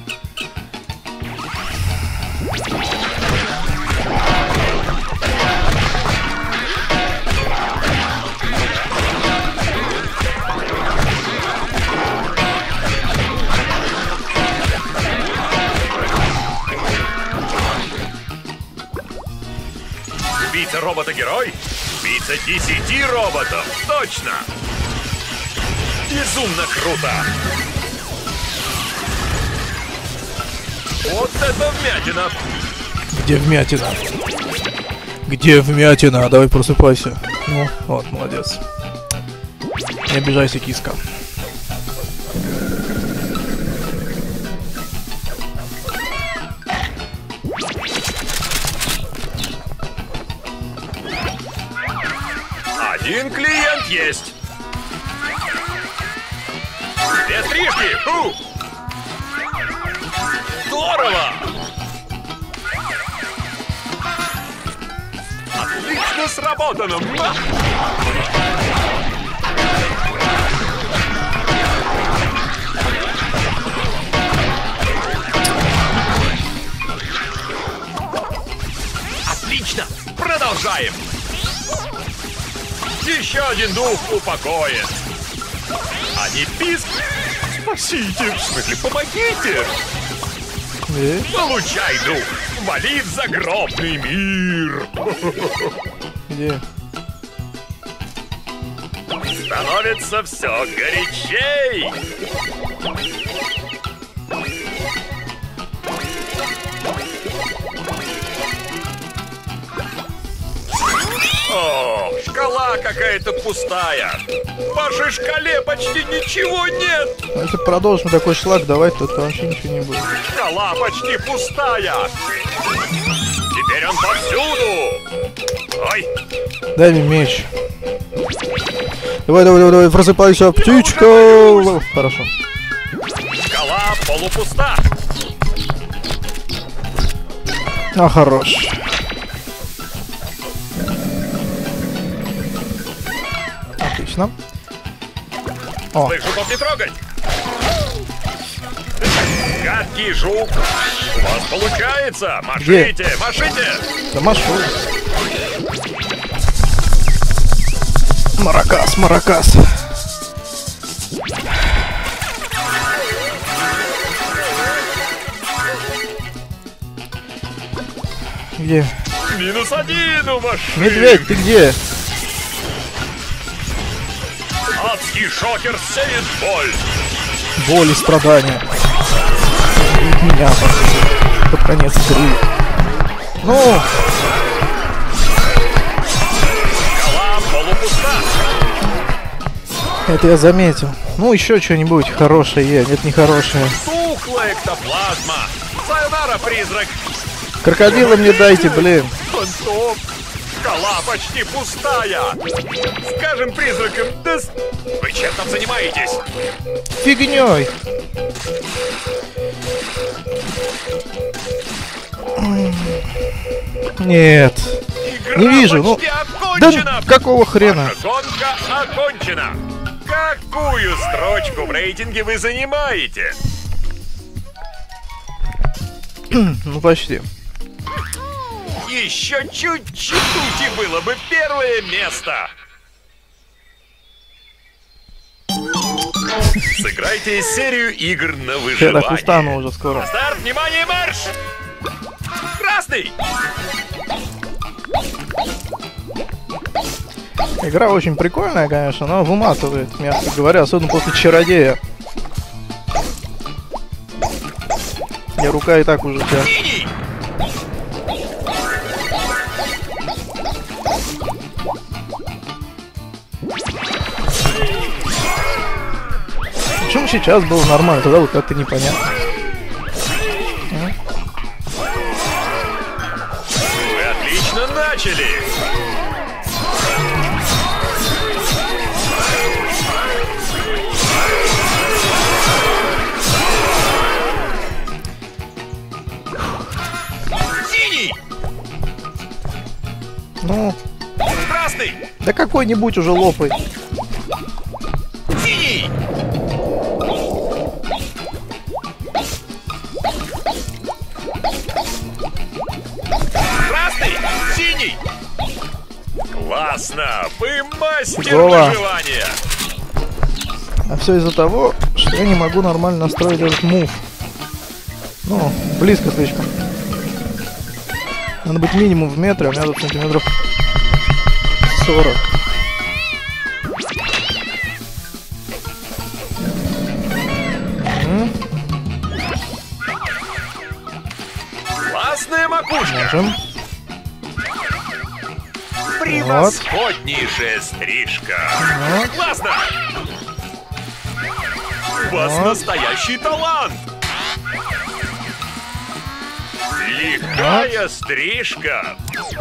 Убийца робота-герой? Убийца 10 роботов, точно! Безумно круто! Вот это вмятина! Где вмятина? Где вмятина? Давай просыпайся. Ну, вот, молодец. Не обижайся, киска. Один клиент есть! Две стрижки! Фу! Здорово! Отлично сработано! Еще один дух упокоен. А не писк. Спасите, в смысле, помогите. Получай, дух. Вали в загробный мир. Где? Становится все горячей. О, шкала какая-то пустая. В вашей шкале почти ничего нет. А если продолжим такой шлак давать, то вообще ничего не будет. Шкала почти пустая. Теперь он повсюду. Ой. Дай мне меч. Давай, просыпайся, птичка. Хорошо. Шкала полупуста. А, хорош. Отлично. О. Слышь, жуков не трогать. Гадкий жук. У вас получается. Машите, машите. Да машу. Маракас, маракас. Где? -1 у машин. Медведь, ты где? Адский шокер сеет боль. Боль и страдания. И меня под конец игры. Ну! Шкала полупуста. Это я заметил. Ну, еще что-нибудь хорошее. Нет, не хорошее. Тухлая эктоплазма. Сайонара, призрак. Крокодила мне дайте, блин. Фантом. Шкала почти пустая. Скажем призракам, да... Вы чем там занимаетесь? Фигней. Нет. Игра Не вижу, ну... почти окончена. Да какого хрена? Ваша гонка окончена. Какую строчку в рейтинге вы занимаете? Ну, почти. Еще чуть-чуть и было бы первое место. Сыграйте серию игр на Я выживание. так устану уже скоро. Старт, внимание, марш! Красный! Игра очень прикольная, конечно, но выматывает, мягко говоря, особенно после чародея. Я рука и так уже вся. Синий! Почему сейчас было нормально, тогда вот как-то непонятно. Вы отлично начали! Синий! Ну, Красный! да какой-нибудь уже лопай. Синий! Красный! Синий! Классно! Вы мастер Фигово. выживания! А все из-за того, что я не могу нормально настроить этот мув. Ну, близко слишком. Надо быть минимум в метре, а у меня тут сантиметров 40. Классная макушка! Можем. Превосходнейшая стрижка! Вот. Классно! У вас Вот. настоящий талант! Лихая стрижка!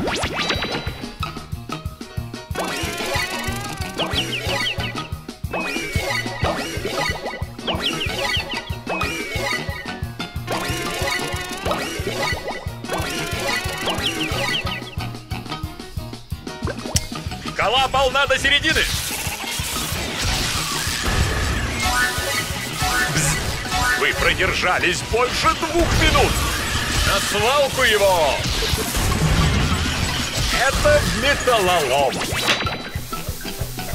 Шкала полна до середины! Бзз. Вы продержались больше 2 минут! На свалку его! Это металлолом!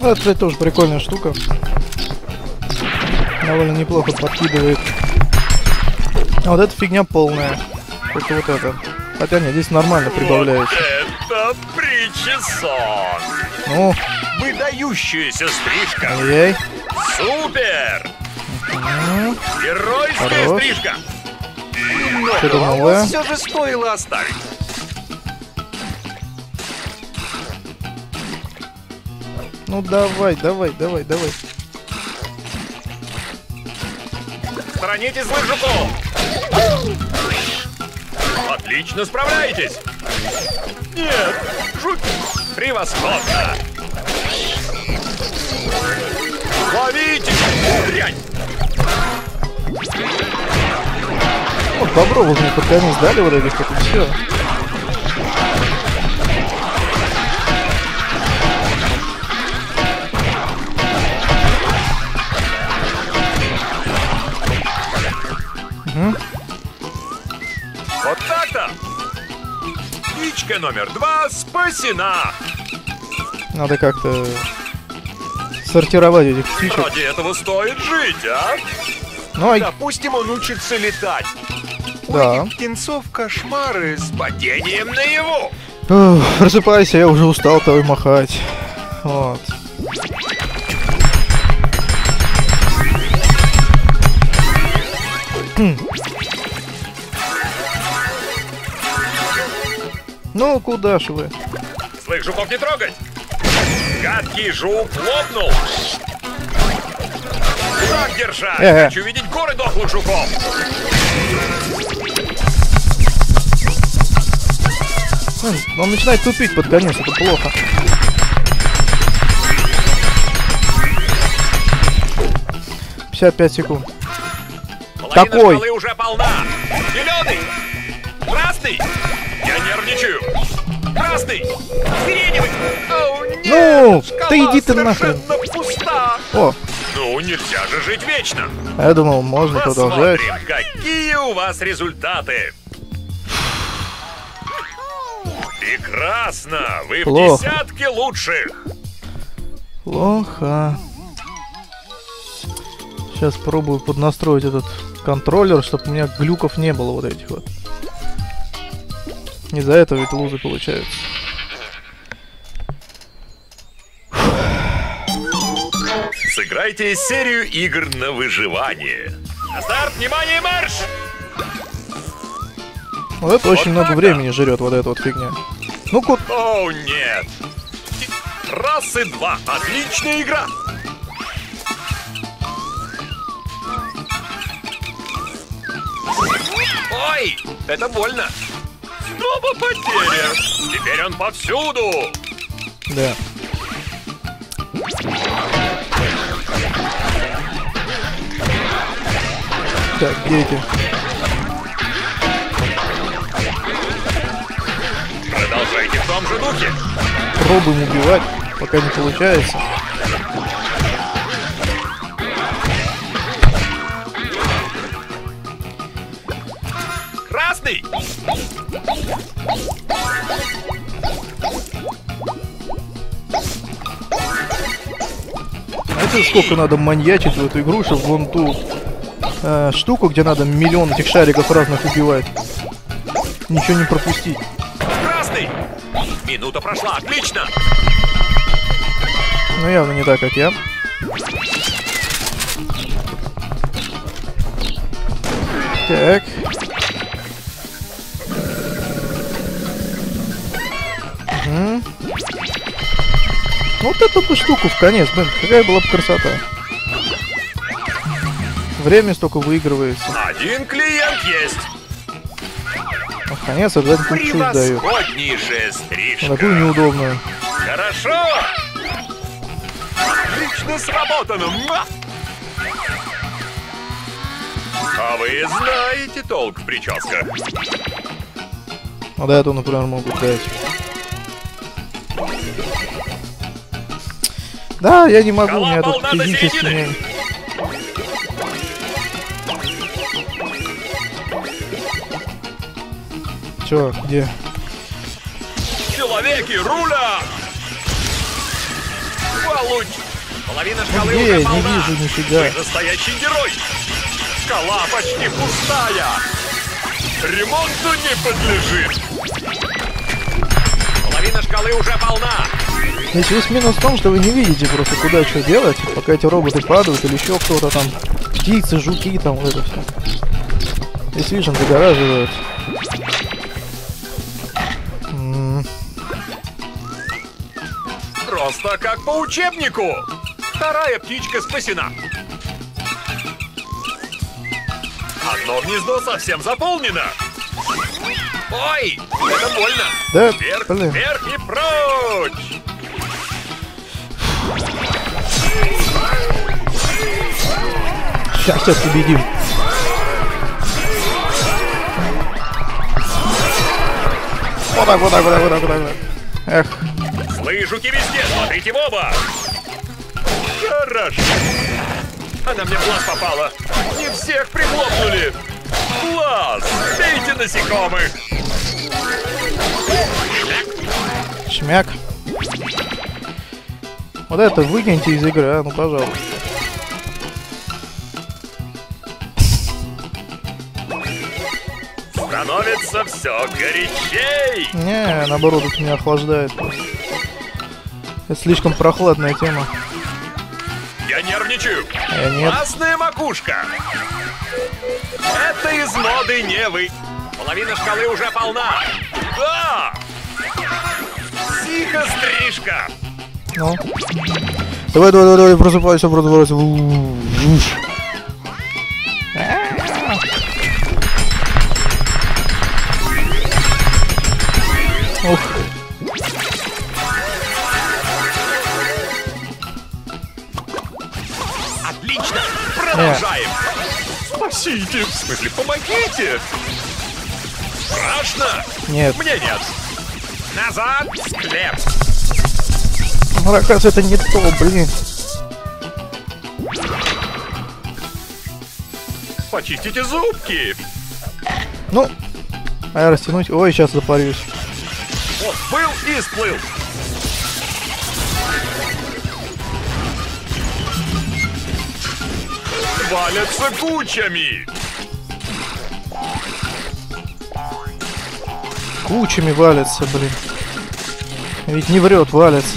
Ну, это, кстати, тоже прикольная штука. Довольно неплохо подкидывает. А вот эта фигня полная. Только вот это. Хотя нет, здесь нормально прибавляется. Вот это причесон! Ну, Выдающаяся стрижка! ай-яй. Супер! Геройская Хорош. стрижка! Что-то Но новое. все же стоило оставить. Ну давай, давай, давай, давай. Сторонитесь злых жуков! Отлично справляетесь! Нет, жуки! Превосходно! Ловите! Дрянь! Вот бобровых мне под конец дали вот этих, вот и все. Вот так-то! Птичка номер 2 спасена! Надо как-то сортировать этих птичек. Ради этого стоит жить, а? Ну, ай, Допустим, он учится летать. да. У птенцов кошмары с падением наяву. Ух, просыпайся, я уже устал тобой махать. Вот. Ну, куда ж вы? Злых жуков не трогать! Гадкий жук лопнул! Так держать! Хочу видеть горы дохлых жуков! Он начинает тупить под конец, это плохо. «55 секунд. Половина Какой? шкалы уже полна! Зеленый! Красный! Я нервничаю! Красный! Сиреневый! О, нет! Ну, Шкала ты иди ты нахрен. совершенно пуста! О, Ну, нельзя же жить вечно! а я думал, можно продолжать. Посмотрим, какие у вас результаты! Прекрасно! Вы Плохо. в десятке лучших! Плохо. Сейчас пробую поднастроить этот контроллер, чтобы у меня глюков не было вот этих вот. Из-за этого ведь лузы получаются. Сыграйте серию игр на выживание. На старт, внимание, марш! Вот это очень много так-то. времени жрет, вот эта вот фигня. Ну, кот. О, нет! Расы 2. Отличная игра! Ой, это больно! Снова потеря! Теперь он повсюду! Да. Так, где эти? Продолжайте в том же духе! Пробуем убивать, пока не получается. Красный! Знаете, сколько надо маньячить в эту игру, чтобы вон ту штуку, где надо миллион этих шариков разных убивать. Ничего не пропустить. Красный! Минута прошла, отлично! Но явно не так, как я. Так. Угу. Вот эту бы штуку в конец, блин, какая была бы красота. Время столько выигрывается. Один клиент есть! А в конец обязательно чуть-чуть дают. Превосходнейшая стрижка! Такую неудобную. Хорошо! Отлично сработано! Ма! А вы знаете толк в прическах? А до этого, например, могут дать. Да, я не могу, у меня тут Шкала полна до физически середины. не... Чё, где? Человеки, руля! Получ! Половина шкалы Где? уже Не полна. вижу нифига. Вы настоящий герой! Шкала почти пустая! Ремонту не подлежит! Половина шкалы уже полна! Здесь весь минус в том, что вы не видите просто, куда что делать, пока эти роботы падают или еще кто-то там, птицы, жуки, там вот это все. Здесь Vision загораживает. Просто как по учебнику! Вторая птичка спасена! Одно гнездо совсем заполнено! Ой, это больно! Да, Вверх, блин. вверх и прочь! Сейчас победим. Вот так, вот так, вот так, вот так, вот так. Эх, Злые жуки везде, смотрите в оба! Хорошо! Она мне в глаз попала! Не всех прихлопнули! Глаз! Бейте насекомых! шмяк. Вот это выкиньте из игры, а, ну пожалуйста. Становится все горячей! Не, наоборот, это меня охлаждает. Это слишком прохладная тема. Я нервничаю! Нет. Классная макушка! Это из моды не вы! Половина шкалы уже полна! Да! Психострижка! Ну. Давай, давай, давай, просыпайся, просыпайся. Ух. Отлично! Продолжаем! Спасите! В смысле, помогите! Страшно? Нет. Мне нет! Назад! в Склеп! Маракас, это не то, блин. Почистите зубки! Ну, а я растянуть. Ой, сейчас запарюсь. Вот, был и сплыл! Валятся кучами! Кучами валятся, блин. Ведь не врет, валятся.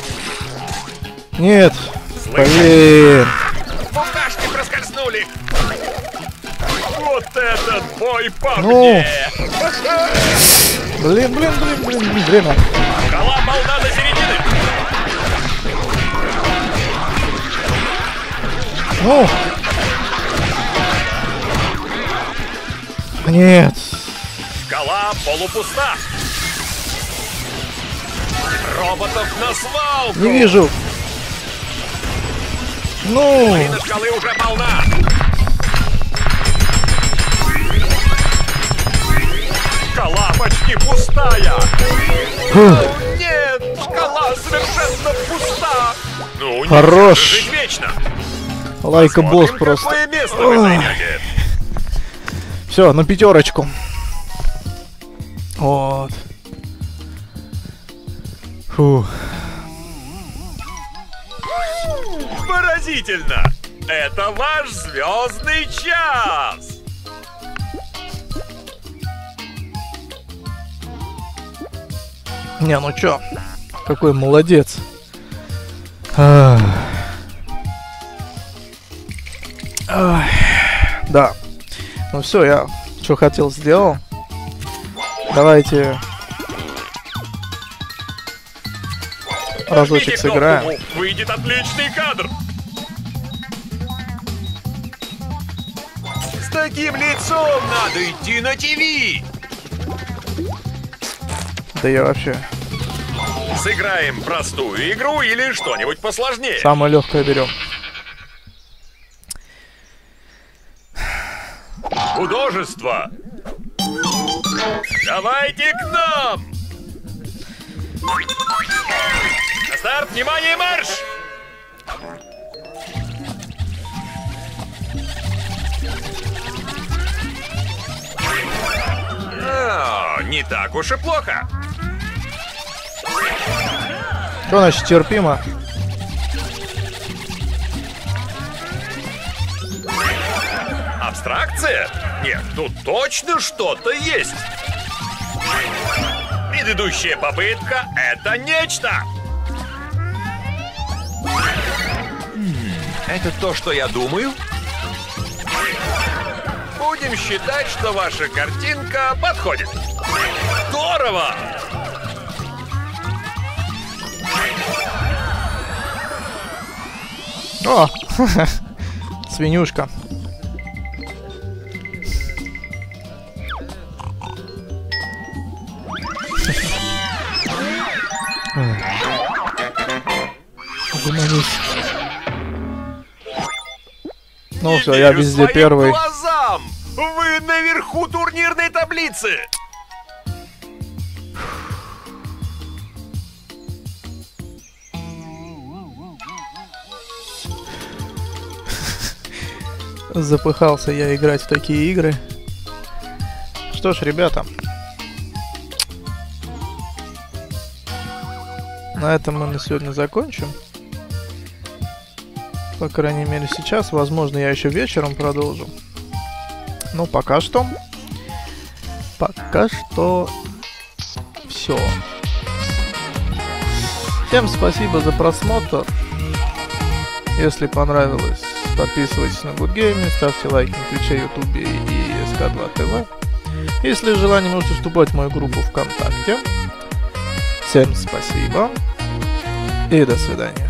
Нет. Блин. Букашки проскользнули! Вот этот бой по Ну. мне! Блин, блин, блин, блин, блин, время. Шкала полна до середины! Ну. Нет. Шкала полупуста! Роботов на свалку! Не вижу. Ну. Половина шкалы уже полна! Шкала почти пустая! Нет! Шкала совершенно пуста! Ну, нельзя Хорош. же жить вечно! Лайка босс Смотрим, просто. какое место вы займете. Все, на пятерочку. Вот. Фу. Поразительно! Это ваш звездный час! Не, ну чё? Какой молодец. Ах. Ай. Да. Ну все, я что хотел, сделал. Давайте разочек Нажмите сыграем. кнопку, выйдет отличный кадр! С таким лицом надо идти на ТВ! Да я вообще Сыграем простую игру или что-нибудь посложнее. самое легкое берем. Художество! Давайте к нам! На старт, внимание, марш! Не так уж и плохо. Что значит терпимо? Абстракция? Нет, тут точно что-то есть. Предыдущая попытка — это нечто. Это то, что я думаю? Будем считать, что ваша картинка подходит. Здорово! О, свинюшка. Ну все, я везде первый. Глазам! Вы наверху турнирной таблицы! Запыхался я играть в такие игры. Что ж, ребята, на этом мы на сегодня закончим. По крайней мере сейчас. Возможно, я еще вечером продолжу. Но пока что все. Всем спасибо за просмотр. Если понравилось, подписывайтесь на Good Game, ставьте лайки на Твиче, Ютубе и СК2 ТВ. Если желание, можете вступать в мою группу ВКонтакте. Всем спасибо и до свидания.